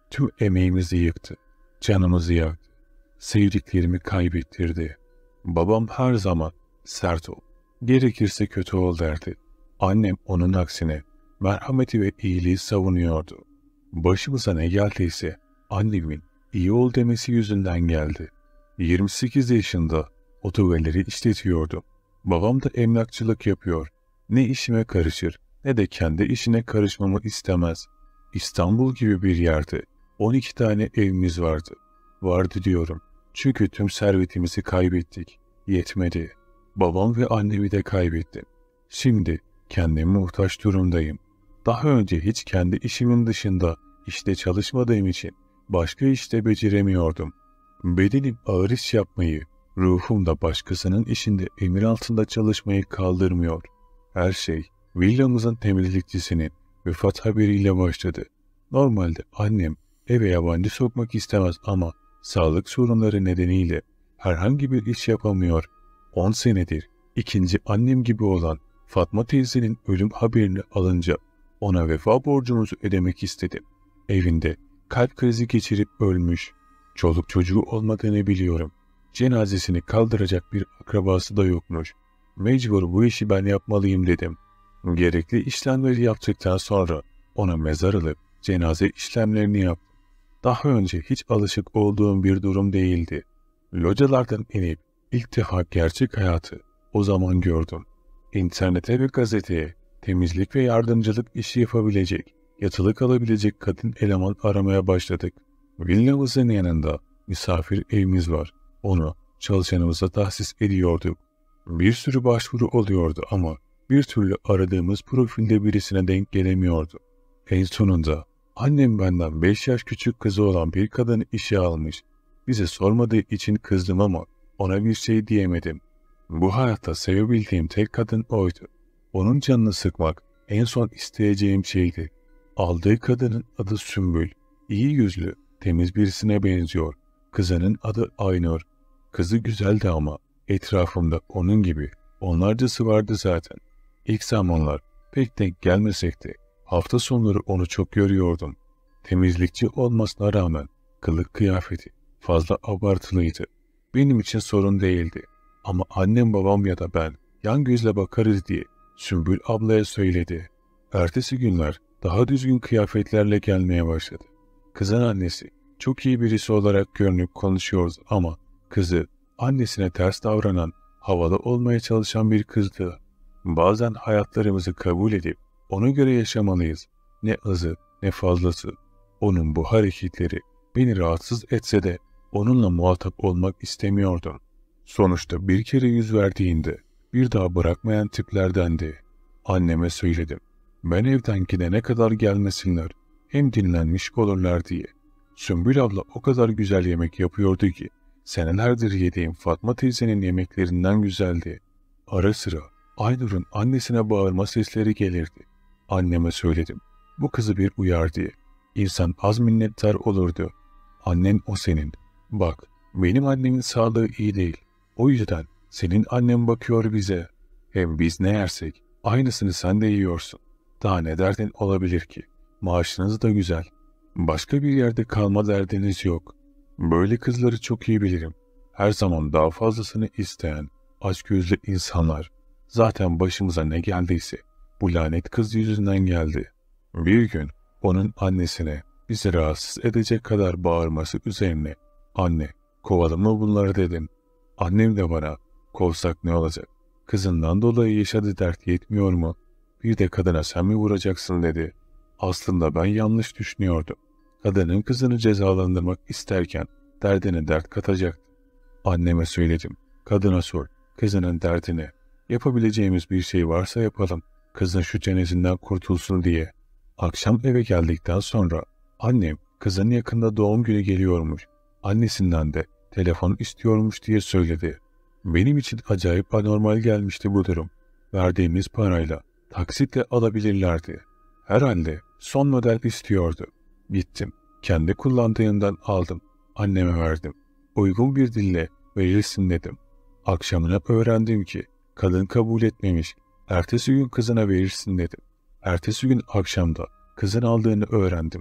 Tüm emeğimizi yıktı. Canımızı yaktı. Sevdiklerimi kaybettirdi. Babam her zaman sert ol, gerekirse kötü ol derdi. Annem onun aksine merhameti ve iyiliği savunuyordu. Başımıza ne geldiyse annemin iyi ol demesi yüzünden geldi. yirmi sekiz yaşında otogarları işletiyordum. Babam da emlakçılık yapıyor. Ne işime karışır ne de kendi işine karışmamı istemez. İstanbul gibi bir yerde on iki tane evimiz vardı. Vardı diyorum. Çünkü tüm servetimizi kaybettik. Yetmedi. Babam ve annemi de kaybettim. Şimdi kendime muhtaç durumdayım. Daha önce hiç kendi işimin dışında işte çalışmadığım için başka işte beceremiyordum. Bedenim ağır iş yapmayı, ruhum da başkasının işinde emir altında çalışmayı kaldırmıyor. Her şey villamızın temizlikçisinin vefat haberiyle başladı. Normalde annem eve yabancı sokmak istemez ama sağlık sorunları nedeniyle herhangi bir iş yapamıyor. on senedir ikinci annem gibi olan Fatma teyzenin ölüm haberini alınca ona vefa borcumuzu ödemek istedim. Evinde kalp krizi geçirip ölmüş. Çoluk çocuğu olmadığını biliyorum. Cenazesini kaldıracak bir akrabası da yokmuş. Mecbur bu işi ben yapmalıyım dedim. Gerekli işlemleri yaptıktan sonra ona mezar alıp cenaze işlemlerini yaptım. Daha önce hiç alışık olduğum bir durum değildi. Localardan inip ilk defa gerçek hayatı o zaman gördüm. İnternete ve gazeteye temizlik ve yardımcılık işi yapabilecek, yatılı kalabilecek kadın eleman aramaya başladık. Villamızın yanında misafir evimiz var. Onu çalışanımıza tahsis ediyorduk. Bir sürü başvuru oluyordu ama bir türlü aradığımız profilde birisine denk gelemiyordu. En sonunda annem benden beş yaş küçük kızı olan bir kadını işe almış. Bize sormadığı için kızdım ama ona bir şey diyemedim. Bu hayatta sevebildiğim tek kadın oydu. Onun canını sıkmak en son isteyeceğim şeydi. Aldığı kadının adı Sümbül. İyi yüzlü, temiz birisine benziyor. Kızının adı Aynur. Kızı güzeldi ama etrafımda onun gibi onlarcası vardı zaten. İlk zamanlar pek denk gelmesek de hafta sonları onu çok görüyordum. Temizlikçi olmasına rağmen kılık kıyafeti fazla abartılıydı. Benim için sorun değildi. Ama annem babam ya da ben yan gözle bakarız diye Sümbül ablaya söyledi. Ertesi günler daha düzgün kıyafetlerle gelmeye başladı. Kızın annesi çok iyi birisi olarak görünüp konuşuyordu ama kızı annesine ters davranan, havalı olmaya çalışan bir kızdı. Bazen hayatlarımızı kabul edip ona göre yaşamalıyız. Ne azı ne fazlası. Onun bu hareketleri beni rahatsız etse de onunla muhatap olmak istemiyordum. Sonuçta bir kere yüz verdiğinde bir daha bırakmayan tiplerdendi. Anneme söyledim. Ben evden gidene kadar gelmesinler. Hem dinlenmiş olurlar diye. Sümbül abla o kadar güzel yemek yapıyordu ki senelerdir yediğim Fatma teyzenin yemeklerinden güzeldi. Ara sıra Aynur'un annesine bağırma sesleri gelirdi. Anneme söyledim. Bu kızı bir uyar diye. İnsan az minnettar olurdu. Annen o senin. Bak, benim annemin sağlığı iyi değil. O yüzden senin annen bakıyor bize. Hem biz ne yersek aynısını sen de yiyorsun. Daha ne derdin olabilir ki? Maaşınız da güzel. Başka bir yerde kalma derdiniz yok. Böyle kızları çok iyi bilirim. Her zaman daha fazlasını isteyen açgözlü insanlar. Zaten başımıza ne geldiyse bu lanet kız yüzünden geldi. Bir gün onun annesine bizi rahatsız edecek kadar bağırması üzerine anne kovalama bunları dedim. Annem de bana kovsak ne olacak? Kızından dolayı yaşadığı dert yetmiyor mu? Bir de kadına sen mi vuracaksın dedi. Aslında ben yanlış düşünüyordum. Kadının kızını cezalandırmak isterken derdine dert katacaktı. Anneme söyledim. Kadına sor. Kızının derdine. Yapabileceğimiz bir şey varsa yapalım. Kızın şu çenesinden kurtulsun diye. Akşam eve geldikten sonra annem kızın yakında doğum günü geliyormuş. Annesinden de telefon istiyormuş diye söyledi. Benim için acayip anormal gelmişti bu durum. Verdiğimiz parayla taksitle alabilirlerdi. Herhalde son model istiyordu. Gittim. Kendi kullandığından aldım. Anneme verdim. Uygun bir dille verilsin dedim. Akşamına öğrendim ki kadın kabul etmemiş. Ertesi gün kızına verirsin dedim. Ertesi gün akşamda kızın aldığını öğrendim.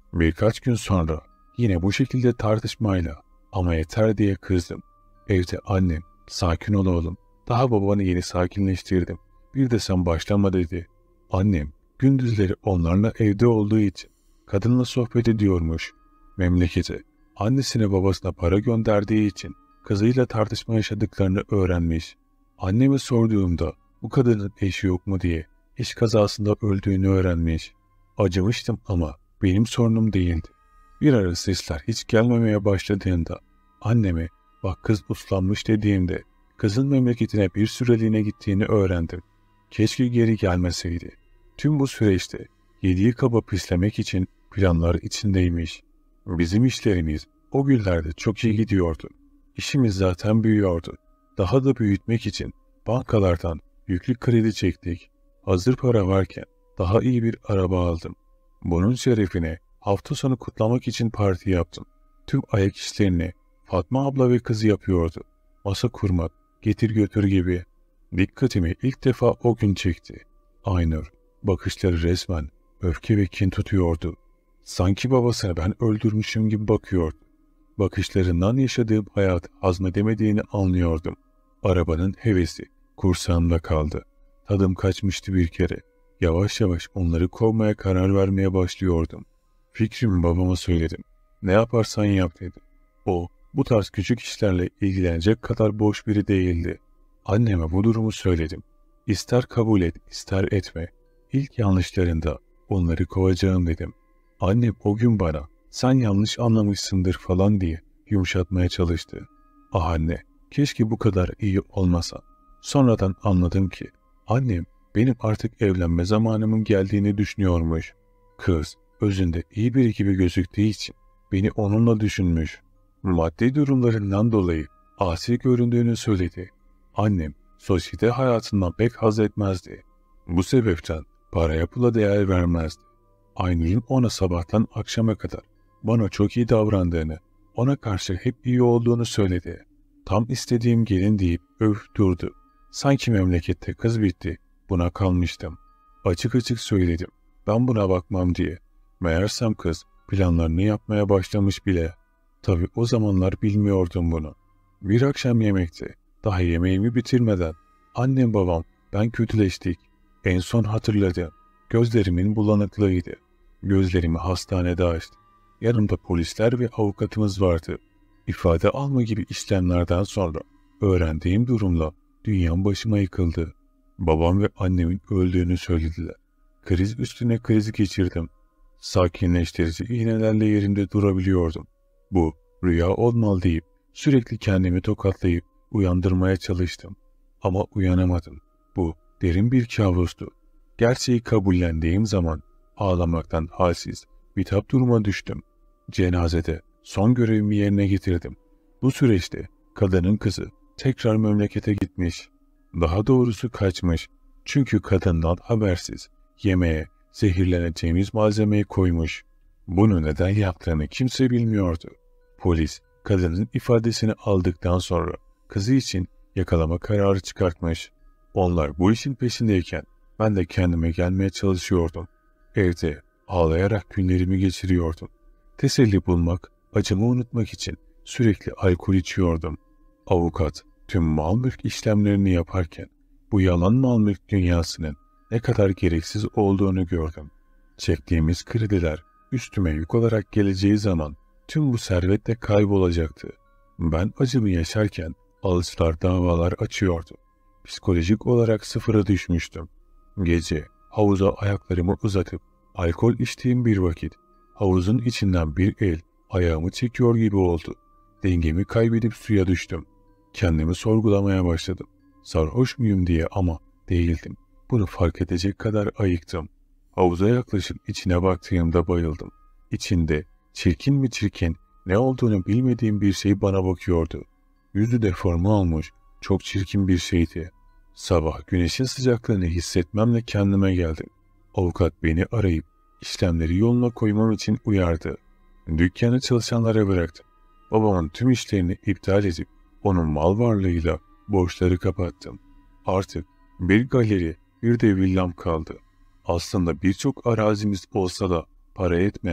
Birkaç gün sonra yine bu şekilde tartışmayla ama yeter diye kızdım. Evde annem sakin ol oğlum, daha babanı yeni sakinleştirdim, bir de sen başlama dedi. Annem gündüzleri onlarla evde olduğu için kadınla sohbet ediyormuş. Memlekete annesine babasına para gönderdiği için kızıyla tartışma yaşadıklarını öğrenmiş. Anneme sorduğumda bu kadının eşi yok mu diye iş kazasında öldüğünü öğrenmiş. Acımıştım ama benim sorunum değildi. Bir ara sesler hiç gelmemeye başladığında anneme bak kız uslanmış dediğimde kızın memleketine bir süreliğine gittiğini öğrendim. Keşke geri gelmeseydi. Tüm bu süreçte yediği kaba pislemek için planlar içindeymiş. Bizim işlerimiz o günlerde çok iyi gidiyordu. İşimiz zaten büyüyordu. Daha da büyütmek için bankalardan yüklü kredi çektik. Hazır para varken daha iyi bir araba aldım. Bunun şerefine hafta sonu kutlamak için parti yaptım. Tüm ayak işlerini Fatma abla ve kızı yapıyordu. Masa kurmak, getir götür gibi. Dikkatimi ilk defa o gün çekti. Aynur, bakışları resmen öfke ve kin tutuyordu. Sanki babasını ben öldürmüşüm gibi bakıyordu. Bakışlarından yaşadığım hayat hazmedemediğini anlıyordum. Arabanın hevesi kursağımda kaldı. Tadım kaçmıştı bir kere. Yavaş yavaş onları kovmaya karar vermeye başlıyordum. Fikrimi babama söyledim. Ne yaparsan yap dedi. O, bu tarz küçük işlerle ilgilenecek kadar boş biri değildi. Anneme bu durumu söyledim. İster kabul et, ister etme. İlk yanlışlarında onları kovacağım dedim. Annem o gün bana sen yanlış anlamışsındır falan diye yumuşatmaya çalıştı. Ah anne, keşke bu kadar iyi olmasa. Sonradan anladım ki annem benim artık evlenme zamanımın geldiğini düşünüyormuş. Kız özünde iyi biri gibi gözüktüğü için beni onunla düşünmüş. Maddi durumlarından dolayı asi göründüğünü söyledi. Annem sosyete hayatından pek haz etmezdi. Bu sebepten paraya pula değer vermezdi. Aynur'un ona sabahtan akşama kadar bana çok iyi davrandığını, ona karşı hep iyi olduğunu söyledi. Tam istediğim gelin deyip öf durdu. Sanki memlekette kız bitti, buna kalmıştım. Açık açık söyledim, ben buna bakmam diye. Meğersem kız planlarını yapmaya başlamış bile. Tabii o zamanlar bilmiyordum bunu. Bir akşam yemekte, daha yemeğimi bitirmeden annem babam ben kötüleştik. En son hatırladım. Gözlerimin bulanıklığıydı. Gözlerimi hastanede açtım. Yanımda polisler ve avukatımız vardı. İfade alma gibi işlemlerden sonra öğrendiğim durumla dünyam başıma yıkıldı. Babam ve annemin öldüğünü söylediler. Kriz üstüne kriz geçirdim. Sakinleştirici iğnelerle yerimde durabiliyordum. Bu rüya olmalı deyip sürekli kendimi tokatlayıp uyandırmaya çalıştım. Ama uyanamadım. Bu derin bir kabustu. Gerçeği kabullendiğim zaman ağlamaktan halsiz, bitap duruma düştüm. Cenazede son görevimi yerine getirdim. Bu süreçte kadının kızı tekrar memlekete gitmiş. Daha doğrusu kaçmış. Çünkü kadından habersiz yemeğe zehirleneceğimiz malzemeyi koymuş. Bunu neden yaptığını kimse bilmiyordu. Polis kadının ifadesini aldıktan sonra kızı için yakalama kararı çıkartmış. Onlar bu işin peşindeyken ben de kendime gelmeye çalışıyordum. Evde ağlayarak günlerimi geçiriyordum. Teselli bulmak, acımı unutmak için sürekli alkol içiyordum. Avukat tüm mal mülk işlemlerini yaparken bu yalan mal mülk dünyasının ne kadar gereksiz olduğunu gördüm. Çektiğimiz krediler üstüme yük olarak geleceği zaman tüm bu servet de kaybolacaktı. Ben acımı yaşarken alıcılar davalar açıyordu. Psikolojik olarak sıfıra düşmüştüm. Gece havuza ayaklarımı uzatıp alkol içtiğim bir vakit havuzun içinden bir el ayağımı çekiyor gibi oldu. Dengemi kaybedip suya düştüm. Kendimi sorgulamaya başladım. Sarhoş muyum diye ama değildim. Bunu fark edecek kadar ayıktım. Havuza yaklaşıp içine baktığımda bayıldım. İçinde çirkin mi çirkin ne olduğunu bilmediğim bir şey bana bakıyordu. Yüzü deforme olmuş, çok çirkin bir şeydi. Sabah güneşin sıcaklığını hissetmemle kendime geldim. Avukat beni arayıp işlemleri yoluna koymam için uyardı. Dükkanı çalışanlara bıraktım. Babamın tüm işlerini iptal edip onun mal varlığıyla borçları kapattım. Artık bir galeri, bir de villam kaldı. Aslında birçok arazimiz olsa da para etmeyen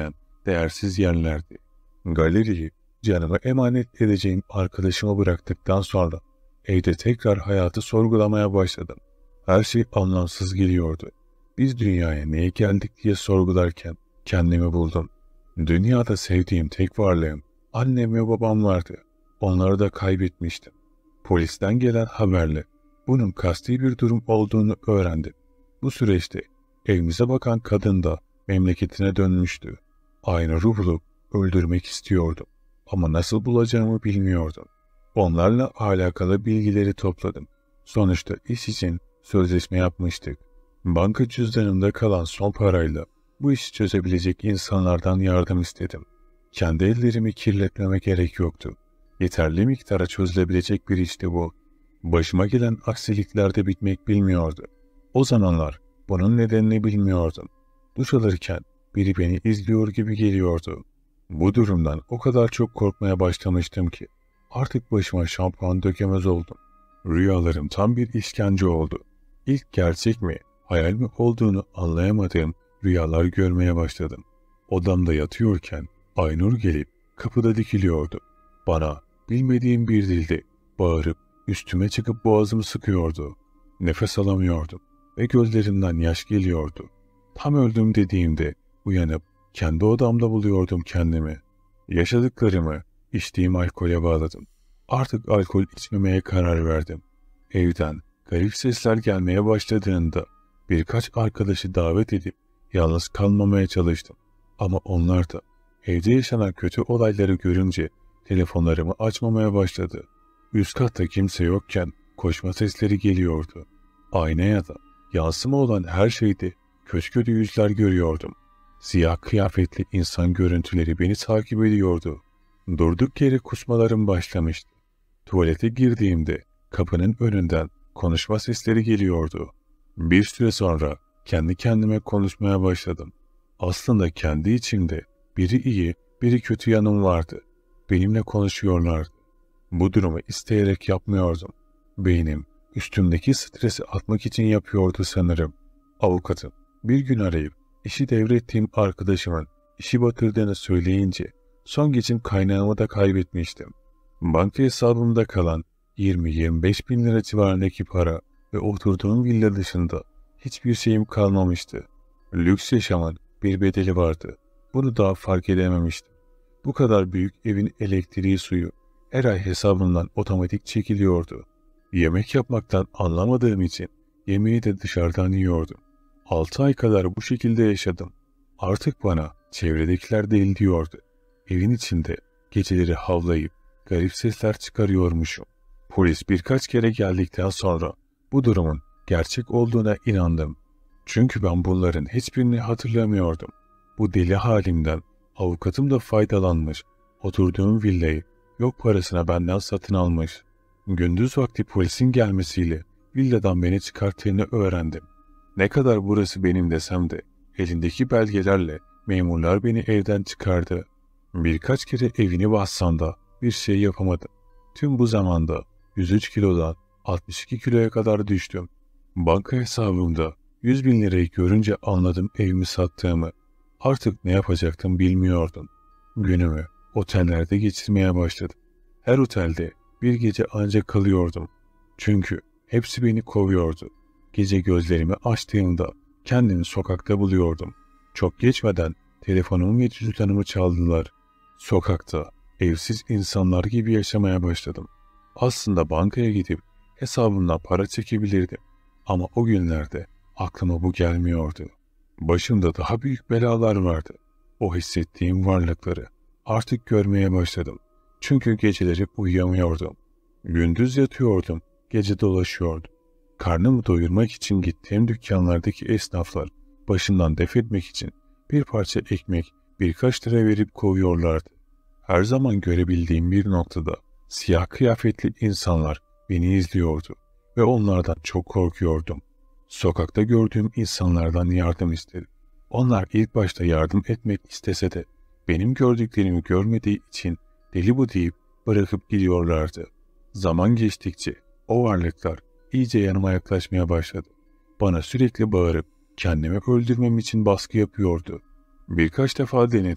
değersiz yerlerdi. Galeriyi canıma emanet edeceğim arkadaşıma bıraktıktan sonra evde tekrar hayatı sorgulamaya başladım. Her şey anlamsız geliyordu. Biz dünyaya niye geldik diye sorgularken kendimi buldum. Dünyada sevdiğim tek varlığım annem ve babam vardı. Onları da kaybetmiştim. Polisten gelen haberle bunun kasti bir durum olduğunu öğrendim. Bu süreçte evimize bakan kadın da memleketine dönmüştü. Aynı ruh öldürmek istiyordum. Ama nasıl bulacağımı bilmiyordum. Onlarla alakalı bilgileri topladım. Sonuçta iş için sözleşme yapmıştık. Banka cüzdanımda kalan son parayla bu işi çözebilecek insanlardan yardım istedim. Kendi ellerimi kirletmeme gerek yoktu. Yeterli miktara çözülebilecek bir işti bu. Başıma gelen aksilikler de bitmek bilmiyordu. O zamanlar bunun nedenini bilmiyordum. Duş alırken biri beni izliyor gibi geliyordu. Bu durumdan o kadar çok korkmaya başlamıştım ki artık başıma şampuan dökemez oldum. Rüyalarım tam bir işkence oldu. İlk gerçek mi, hayal mi olduğunu anlayamadığım rüyalar görmeye başladım. Odamda yatıyorken Aynur gelip kapıda dikiliyordu. Bana bilmediğim bir dilde bağırıp üstüme çıkıp boğazımı sıkıyordu. Nefes alamıyordum ve gözlerimden yaş geliyordu. Tam öldüm dediğimde uyanıp kendi odamda buluyordum kendimi. Yaşadıklarımı içtiğim alkole bağladım. Artık alkol içmemeye karar verdim. Evden garip sesler gelmeye başladığında birkaç arkadaşı davet edip yalnız kalmamaya çalıştım. Ama onlar da evde yaşanan kötü olayları görünce telefonlarımı açmamaya başladı. Üst katta kimse yokken koşma sesleri geliyordu. Aynaya da yansıma olan her şeyde kötü kötü yüzler görüyordum. Siyah kıyafetli insan görüntüleri beni takip ediyordu. Durduk yere kusmalarım başlamıştı. Tuvalete girdiğimde kapının önünden konuşma sesleri geliyordu. Bir süre sonra kendi kendime konuşmaya başladım. Aslında kendi içimde biri iyi, biri kötü yanım vardı. Benimle konuşuyorlardı. Bu durumu isteyerek yapmıyordum. Beynim üstümdeki stresi atmak için yapıyordu sanırım. Avukatım bir gün arayıp işi devrettiğim arkadaşımın işi batırdığını söyleyince son geçim kaynağımı da kaybetmiştim. Banka hesabımda kalan yirmi yirmi beş bin lira civarındaki para ve oturduğum villa dışında hiçbir şeyim kalmamıştı. Lüks yaşamın bir bedeli vardı. Bunu daha fark edememiştim. Bu kadar büyük evin elektriği suyu her ay hesabımdan otomatik çekiliyordu. Yemek yapmaktan anlamadığım için yemeği de dışarıdan yiyordum. Altı ay kadar bu şekilde yaşadım. Artık bana çevredekiler değil diyordu. Evin içinde geceleri havlayıp garip sesler çıkarıyormuşum. Polis birkaç kere geldikten sonra bu durumun gerçek olduğuna inandım. Çünkü ben bunların hiçbirini hatırlamıyordum. Bu deli halimden avukatım da faydalanmış. Oturduğum villayı yok parasına benden satın almış. Gündüz vakti polisin gelmesiyle villadan beni çıkarttığını öğrendim. Ne kadar burası benim desem de elindeki belgelerle memurlar beni evden çıkardı. Birkaç kere evini bassam da bir şey yapamadım. Tüm bu zamanda yüz üç kilodan altmış iki kiloya kadar düştüm. Banka hesabımda yüz bin lirayı görünce anladım evimi sattığımı. Artık ne yapacaktım bilmiyordum. Günümü otellerde geçirmeye başladım. Her otelde bir gece ancak kalıyordum. Çünkü hepsi beni kovuyordu. Gece gözlerimi açtığımda kendimi sokakta buluyordum. Çok geçmeden telefonumu ve cüzdanımı çaldılar. Sokakta evsiz insanlar gibi yaşamaya başladım. Aslında bankaya gidip hesabımdan para çekebilirdim. Ama o günlerde aklıma bu gelmiyordu. Başımda daha büyük belalar vardı. O hissettiğim varlıkları artık görmeye başladım. Çünkü geceleri uyuyamıyordum. Gündüz yatıyordum, gece dolaşıyordum. Karnımı doyurmak için gittiğim dükkanlardaki esnaflar başımdan def etmek için bir parça ekmek, birkaç lira verip kovuyorlardı. Her zaman görebildiğim bir noktada siyah kıyafetli insanlar beni izliyordu ve onlardan çok korkuyordum. Sokakta gördüğüm insanlardan yardım istedim. Onlar ilk başta yardım etmek istese de benim gördüklerimi görmediği için deli bu deyip bırakıp gidiyorlardı. Zaman geçtikçe o varlıklar iyice yanıma yaklaşmaya başladı. Bana sürekli bağırıp kendimi öldürmem için baskı yapıyordu. Birkaç defa denedim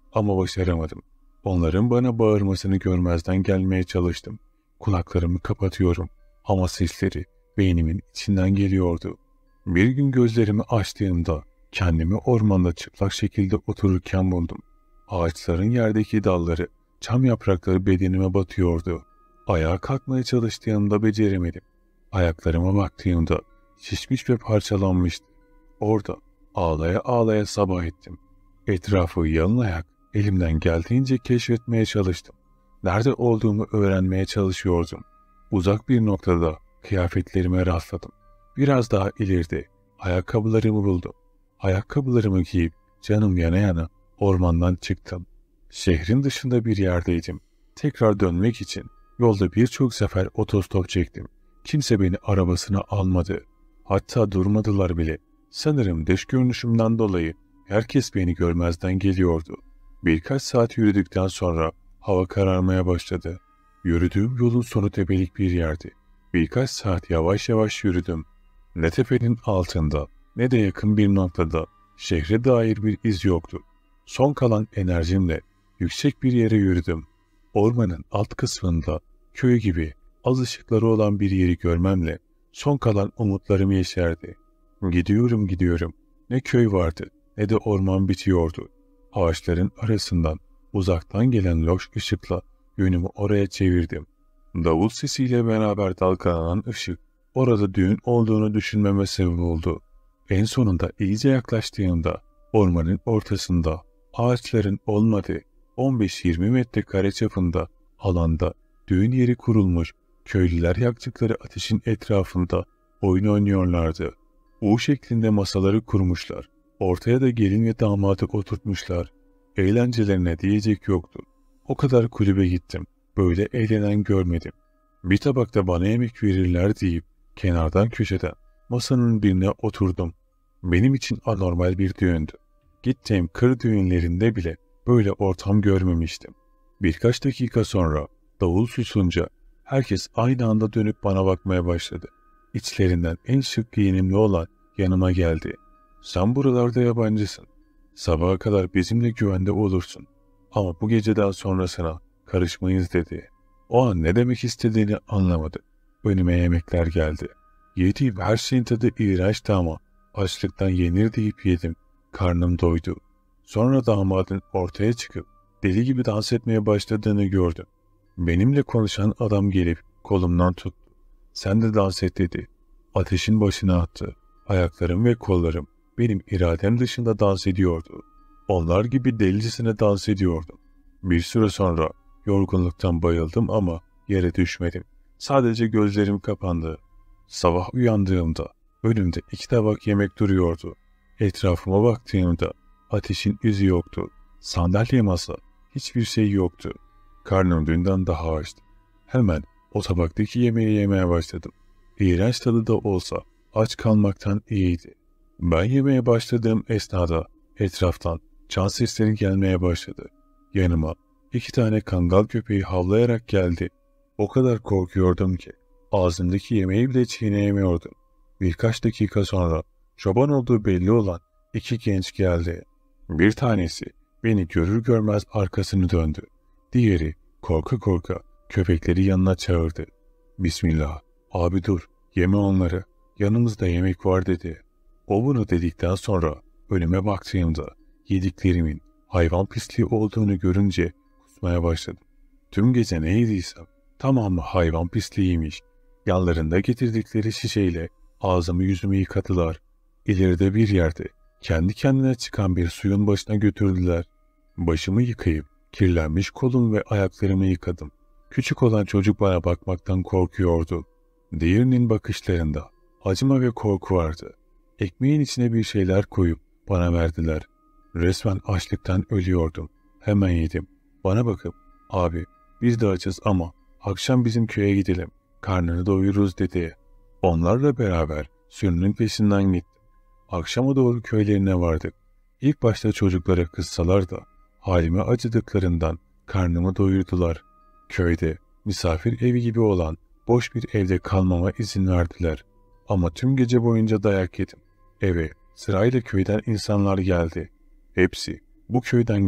Ama başaramadım. Onların bana bağırmasını görmezden gelmeye çalıştım. Kulaklarımı kapatıyorum ama sesleri beynimin içinden geliyordu. Bir gün gözlerimi açtığımda kendimi ormanda çıplak şekilde otururken buldum. Ağaçların yerdeki dalları, çam yaprakları bedenime batıyordu. Ayağa kalkmaya çalıştığımda beceremedim. Ayaklarıma baktığımda şişmiş ve parçalanmıştı. Orada ağlaya ağlaya sabah ettim. Etrafı yalın ayak elimden geldiğince keşfetmeye çalıştım. Nerede olduğumu öğrenmeye çalışıyordum. Uzak bir noktada kıyafetlerime rastladım. Biraz daha ileride ayakkabılarımı buldum. Ayakkabılarımı giyip canım yana yana ormandan çıktım. Şehrin dışında bir yerdeydim. Tekrar dönmek için yolda birçok sefer otostop çektim. Kimse beni arabasına almadı. Hatta durmadılar bile. Sanırım dış görünüşümden dolayı herkes beni görmezden geliyordu. Birkaç saat yürüdükten sonra hava kararmaya başladı. Yürüdüğüm yolun sonu tepelik bir yerdi. Birkaç saat yavaş yavaş yürüdüm. Ne tepenin altında ne de yakın bir noktada şehre dair bir iz yoktu. Son kalan enerjimle yüksek bir yere yürüdüm. Ormanın alt kısmında köy gibi az ışıkları olan bir yeri görmemle son kalan umutlarım yeşerdi. Gidiyorum gidiyorum. Ne köy vardı ne de orman bitiyordu. Ağaçların arasından uzaktan gelen loş ışıkla yönümü oraya çevirdim. Davul sesiyle beraber dalgalanan ışık orada düğün olduğunu düşünmeme sebep oldu. En sonunda iyice yaklaştığımda ormanın ortasında ağaçların olmadığı on beş yirmi metrekare çapında alanda düğün yeri kurulmuş, köylüler yaktıkları ateşin etrafında oyun oynuyorlardı. U şeklinde masaları kurmuşlar. Ortaya da gelin ve damadı oturtmuşlar. Eğlencelerine diyecek yoktu. O kadar kulübe gittim. Böyle eğlenen görmedim. Bir tabakta bana yemek verirler deyip kenardan köşeden masanın birine oturdum. Benim için anormal bir düğündü. Gittiğim kır düğünlerinde bile böyle ortam görmemiştim. Birkaç dakika sonra davul susunca herkes aynı anda dönüp bana bakmaya başladı. İçlerinden en şık giyinimli olan yanıma geldi. Sen buralarda yabancısın. Sabaha kadar bizimle güvende olursun. Ama bu geceden sonrasına karışmayız dedi. O an ne demek istediğini anlamadı. Önüme yemekler geldi. Yediğim her şeyin tadı iğrençti ama açlıktan yenir deyip yedim. Karnım doydu. Sonra damadın ortaya çıkıp deli gibi dans etmeye başladığını gördüm. Benimle konuşan adam gelip kolumdan tuttu. Sen de dans et dedi. Ateşin başına attı. Ayaklarım ve kollarım benim iradem dışında dans ediyordu. Onlar gibi delicesine dans ediyordum. Bir süre sonra yorgunluktan bayıldım ama yere düşmedim. Sadece gözlerim kapandı. Sabah uyandığımda önümde iki tabak yemek duruyordu. Etrafıma baktığımda ateşin izi yoktu. Sandalye, masa, hiçbir şey yoktu. Karnım dünden daha açtı. Hemen o tabaktaki yemeği yemeye başladım. İğrenç tadı da olsa aç kalmaktan iyiydi. Ben yemeye başladığım esnada etraftan can sesleri gelmeye başladı. Yanıma iki tane kangal köpeği havlayarak geldi. O kadar korkuyordum ki ağzımdaki yemeği bile çiğneyemiyordum. Birkaç dakika sonra çoban olduğu belli olan iki genç geldi. Bir tanesi beni görür görmez arkasını döndü. Diğeri korka korka köpekleri yanına çağırdı. Bismillah, abi dur, yeme onları, yanımızda yemek var dedi. O bunu dedikten sonra önüme baktığımda yediklerimin hayvan pisliği olduğunu görünce kusmaya başladım. Tüm gece ne yediysem tamamı hayvan pisliğiymiş. Yanlarında getirdikleri şişeyle ağzımı yüzümü yıkadılar. İleride bir yerde kendi kendine çıkan bir suyun başına götürdüler. Başımı yıkayıp kirlenmiş kolum ve ayaklarımı yıkadım. Küçük olan çocuk bana bakmaktan korkuyordu. Diğerinin bakışlarında acıma ve korku vardı. Ekmeğin içine bir şeyler koyup bana verdiler. Resmen açlıktan ölüyordum. Hemen yedim. Bana bakıp abi biz de açız ama akşam bizim köye gidelim. Karnını doyururuz dedi. Onlarla beraber sürünün peşinden gittim. Akşama doğru köylerine vardık. İlk başta çocuklara kızsalar da halime acıdıklarından karnımı doyurdular. Köyde misafir evi gibi olan boş bir evde kalmama izin verdiler. Ama tüm gece boyunca dayak yedim. Eve sırayla köyden insanlar geldi. Hepsi bu köyden git,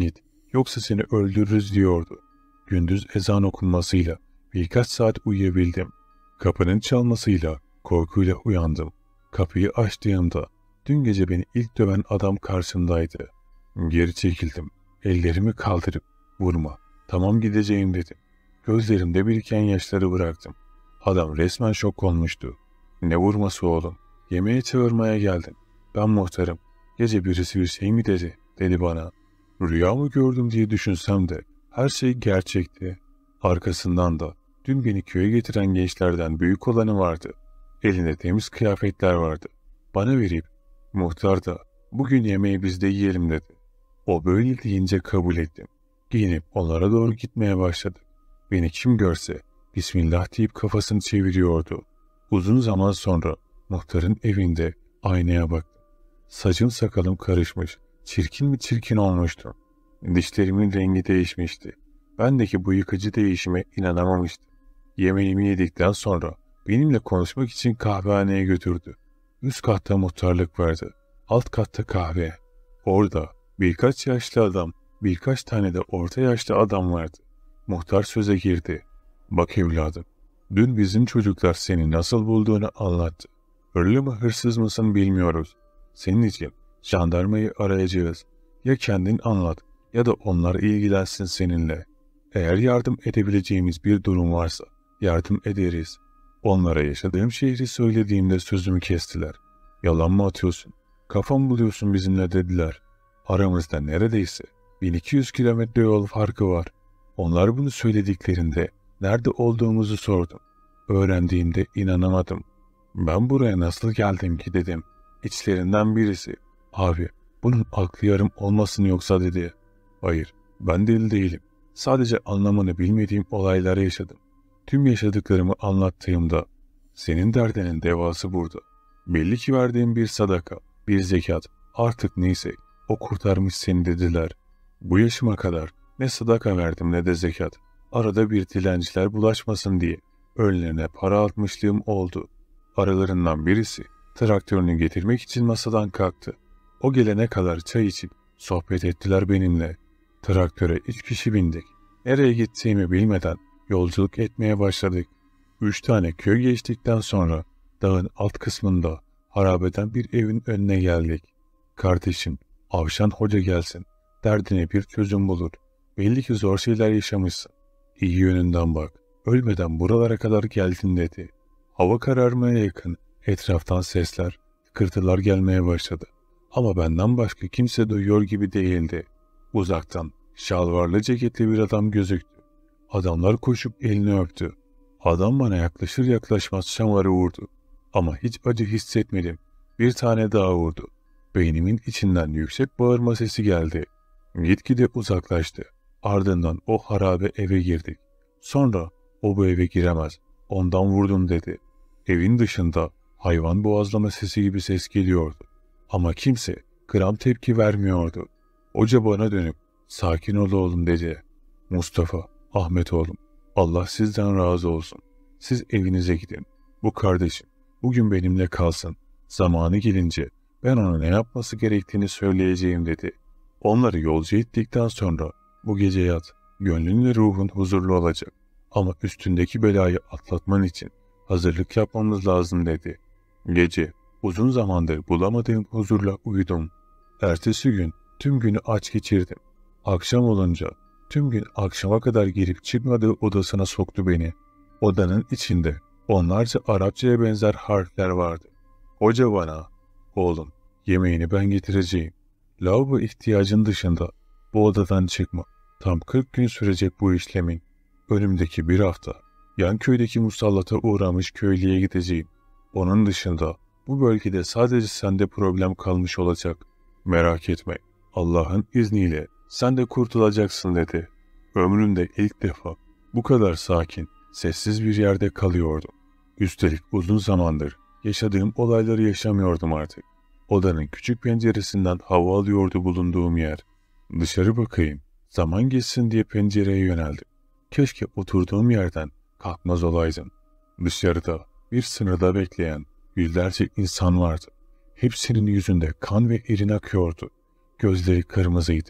yoksa seni öldürürüz diyordu. Gündüz ezan okunmasıyla birkaç saat uyuyabildim. Kapının çalmasıyla korkuyla uyandım. Kapıyı açtığımda dün gece beni ilk döven adam karşımdaydı. Geri çekildim. Ellerimi kaldırıp vurma, tamam gideceğim dedim. Gözlerimde biriken yaşları bıraktım. Adam resmen şok olmuştu. Ne vurması oğlum? Yemeğe çağırmaya geldim. Ben muhtarım. Gece birisi bir şey mi dedi, dedi bana. Rüya mı gördüm diye düşünsem de her şey gerçekti. Arkasından da dün beni köye getiren gençlerden büyük olanı vardı. Elinde temiz kıyafetler vardı. Bana verip, muhtar da bugün yemeği biz de yiyelim dedi. O böyle deyince kabul ettim. Giyinip onlara doğru gitmeye başladık. Beni kim görse Bismillah deyip kafasını çeviriyordu. Uzun zaman sonra muhtarın evinde aynaya baktım. Saçım sakalım karışmış, çirkin mi çirkin olmuştum. Dişlerimin rengi değişmişti. Bendeki bu yıkıcı değişime inanamamıştım. Yemeğimi yedikten sonra benimle konuşmak için kahvehaneye götürdü. Üst katta muhtarlık vardı. Alt katta kahve. Orada birkaç yaşlı adam, birkaç tane de orta yaşlı adam vardı. Muhtar söze girdi. Bak evladım, dün bizim çocuklar seni nasıl bulduğunu anlattı. Hırlı mı hırsız mısın bilmiyoruz. Senin için jandarmayı arayacağız. Ya kendin anlat ya da onlar ilgilensin seninle. Eğer yardım edebileceğimiz bir durum varsa yardım ederiz. Onlara yaşadığım şehri söylediğimde sözümü kestiler. Yalan mı atıyorsun? Kafam buluyorsun bizimle dediler. Aramızda neredeyse bin iki yüz kilometre yol farkı var. Onlar bunu söylediklerinde nerede olduğumuzu sordum. Öğrendiğimde inanamadım. Ben buraya nasıl geldim ki dedim. İçlerinden birisi, abi bunun aklı yarım olmasın yoksa dedi. Hayır, ben deli değilim. Sadece anlamını bilmediğim olayları yaşadım. Tüm yaşadıklarımı anlattığımda senin derdinin devası burada. Belli ki verdiğim bir sadaka, bir zekat, artık neyse o kurtarmış seni dediler. Bu yaşıma kadar ne sadaka verdim ne de zekat. Arada bir dilenciler bulaşmasın diye önlerine para atmışlığım oldu. Aralarından birisi traktörünü getirmek için masadan kalktı. O gelene kadar çay içip sohbet ettiler benimle. Traktöre üç kişi bindik. Nereye gittiğimi bilmeden yolculuk etmeye başladık. Üç tane köy geçtikten sonra dağın alt kısmında harabeden bir evin önüne geldik. Kardeşim, Avşan Hoca gelsin. Derdine bir çözüm bulur. Belli ki zor şeyler yaşamışsın. İyi yönünden bak. Ölmeden buralara kadar geldin dedi. Hava kararmaya yakın etraftan sesler, tıkırtılar gelmeye başladı. Ama benden başka kimse duyuyor gibi değildi. Uzaktan şalvarlı ceketli bir adam gözüktü. Adamlar koşup elini öptü. Adam bana yaklaşır yaklaşmaz şamarı vurdu. Ama hiç acı hissetmedim. Bir tane daha vurdu. Beynimin içinden yüksek bağırma sesi geldi. Gitgide uzaklaştı. Ardından o harabe eve girdik. Sonra o bu eve giremez. Ondan vurdum dedi. Evin dışında hayvan boğazlama sesi gibi ses geliyordu. Ama kimse gram tepki vermiyordu. Hoca bana dönüp sakin ol oğlum dedi. Mustafa, Ahmet oğlum, Allah sizden razı olsun. Siz evinize gidin. Bu kardeşim bugün benimle kalsın. Zamanı gelince ben ona ne yapması gerektiğini söyleyeceğim dedi. Onları yolcu ettikten sonra bu gece yat. Gönlün ve ruhun huzurlu olacak. Ama üstündeki belayı atlatman için hazırlık yapmamız lazım dedi. Gece uzun zamandır bulamadığım huzurla uyudum. Ertesi gün tüm günü aç geçirdim. Akşam olunca tüm gün akşama kadar girip çıkmadığı odasına soktu beni. Odanın içinde onlarca Arapçaya benzer harfler vardı. Hoca bana, oğlum yemeğini ben getireceğim. Lavabo ihtiyacın dışında bu odadan çıkma. Tam kırk gün sürecek bu işlemin. Önümdeki bir hafta yan köydeki musallata uğramış köylüye gideceğim. Onun dışında bu bölgede sadece sende problem kalmış olacak. Merak etme, Allah'ın izniyle sen de kurtulacaksın dedi. Ömrümde ilk defa bu kadar sakin, sessiz bir yerde kalıyordum. Üstelik uzun zamandır yaşadığım olayları yaşamıyordum artık. Odanın küçük penceresinden hava alıyordu bulunduğum yer. Dışarı bakayım, zaman geçsin diye pencereye yöneldim. Keşke oturduğum yerden kalkmaz olaydım. Dışarıda bir sınırda bekleyen yüzlerce insan vardı. Hepsinin yüzünde kan ve irin akıyordu. Gözleri kırmızıydı.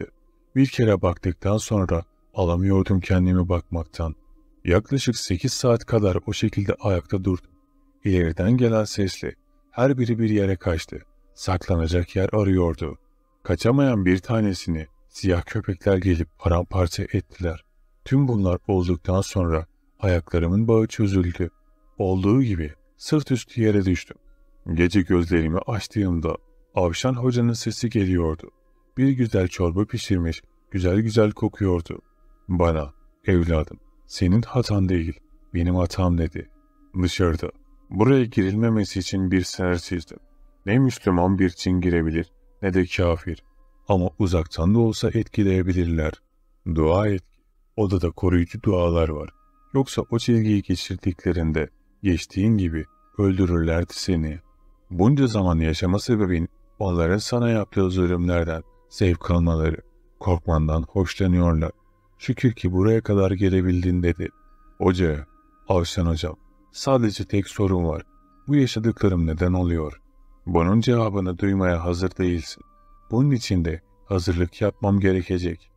Bir kere baktıktan sonra alamıyordum kendimi bakmaktan. Yaklaşık sekiz saat kadar o şekilde ayakta durdum. İleriden gelen sesle her biri bir yere kaçtı. Saklanacak yer arıyordu. Kaçamayan bir tanesini siyah köpekler gelip paramparça ettiler. Tüm bunlar olduktan sonra ayaklarımın bağı çözüldü. Olduğu gibi sırt üstü yere düştüm. Gece gözlerimi açtığımda Avşan Hoca'nın sesi geliyordu. Bir güzel çorba pişirmiş, güzel güzel kokuyordu. Bana, evladım, senin hatan değil, benim hatam dedi. Dışarıda, buraya girilmemesi için bir sınır çizdim. Ne Müslüman bir cin girebilir, ne de kafir. Ama uzaktan da olsa etkileyebilirler. Dua et ki, odada koruyucu dualar var. Yoksa o çizgiyi geçirdiklerinde, geçtiğin gibi öldürürlerdi seni. Bunca zaman yaşama sebebin, onların sana yaptığı zulümlerden zevk almaları, korkmandan hoşlanıyorlar. Şükür ki buraya kadar gelebildin dedi. Hocaya, Avşan hocam, sadece tek sorun var. Bu yaşadıklarım neden oluyor? Bunun cevabını duymaya hazır değilsin. Bunun için de hazırlık yapmam gerekecek.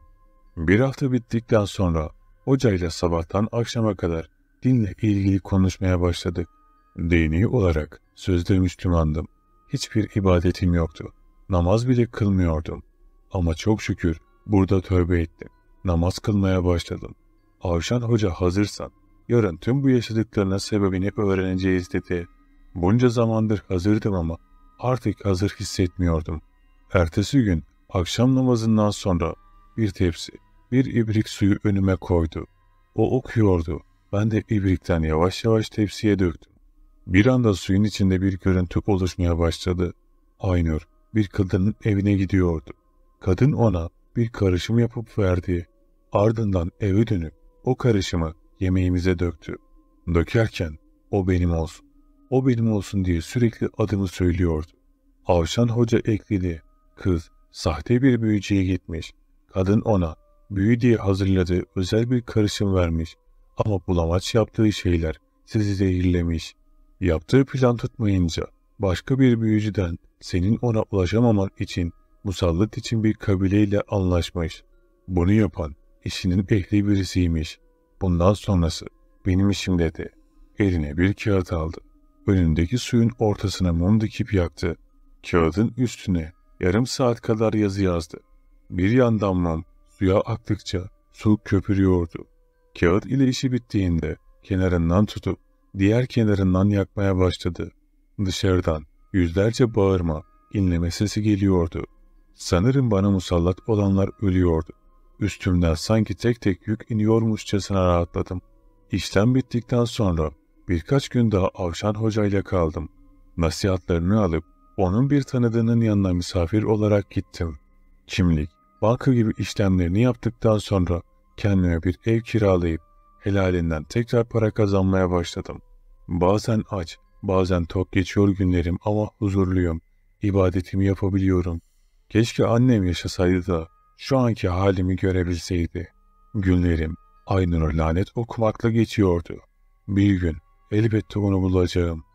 Bir hafta bittikten sonra hocayla sabahtan akşama kadar dinle ilgili konuşmaya başladık. Dini olarak sözde Müslümandım. Hiçbir ibadetim yoktu. Namaz bile kılmıyordum. Ama çok şükür burada tövbe ettim. Namaz kılmaya başladım. Avşan Hoca hazırsan yarın tüm bu yaşadıklarının sebebini öğreneceğiz dedi. Bunca zamandır hazırdım ama artık hazır hissetmiyordum. Ertesi gün akşam namazından sonra bir tepsi, bir ibrik suyu önüme koydu. O okuyordu. Ben de ibrikten yavaş yavaş tepsiye döktüm. Bir anda suyun içinde bir görüntü oluşmaya başladı. Aynur bir kadının evine gidiyordu. Kadın ona bir karışım yapıp verdi. Ardından eve dönüp o karışımı yemeğimize döktü. Dökerken o benim olsun, o benim olsun diye sürekli adımı söylüyordu. Avşan Hoca ekledi. Kız sahte bir büyücüye gitmiş. Kadın ona büyü diye hazırladığı özel bir karışım vermiş. Ama bulamaç yaptığı şeyler sizi zehirlemiş. Yaptığı plan tutmayınca başka bir büyücüden senin ona ulaşamaman için musallat için bir kabileyle anlaşmış. Bunu yapan işinin ehli birisiymiş. Bundan sonrası benim işim dedi. Eline bir kağıt aldı. Önündeki suyun ortasına mum dikip yaktı. Kağıdın üstüne yarım saat kadar yazı yazdı. Bir yandan mum suya aktıkça su köpürüyordu. Kağıt ile işi bittiğinde kenarından tutup diğer kenarından yakmaya başladı. Dışarıdan yüzlerce bağırma, inleme sesi geliyordu. Sanırım bana musallat olanlar ölüyordu. Üstümden sanki tek tek yük iniyormuşçasına rahatladım. İşlem bittikten sonra birkaç gün daha Avşan Hoca ile kaldım. Nasihatlerini alıp onun bir tanıdığının yanına misafir olarak gittim. Kimlik, banka gibi işlemlerini yaptıktan sonra kendime bir ev kiralayıp helalinden tekrar para kazanmaya başladım. Bazen aç, bazen tok geçiyor günlerim ama huzurluyum. İbadetimi yapabiliyorum. Keşke annem yaşasaydı da şu anki halimi görebilseydi. Günlerim Aynur'a lanet okumakla geçiyordu. Bir gün elbette onu bulacağım.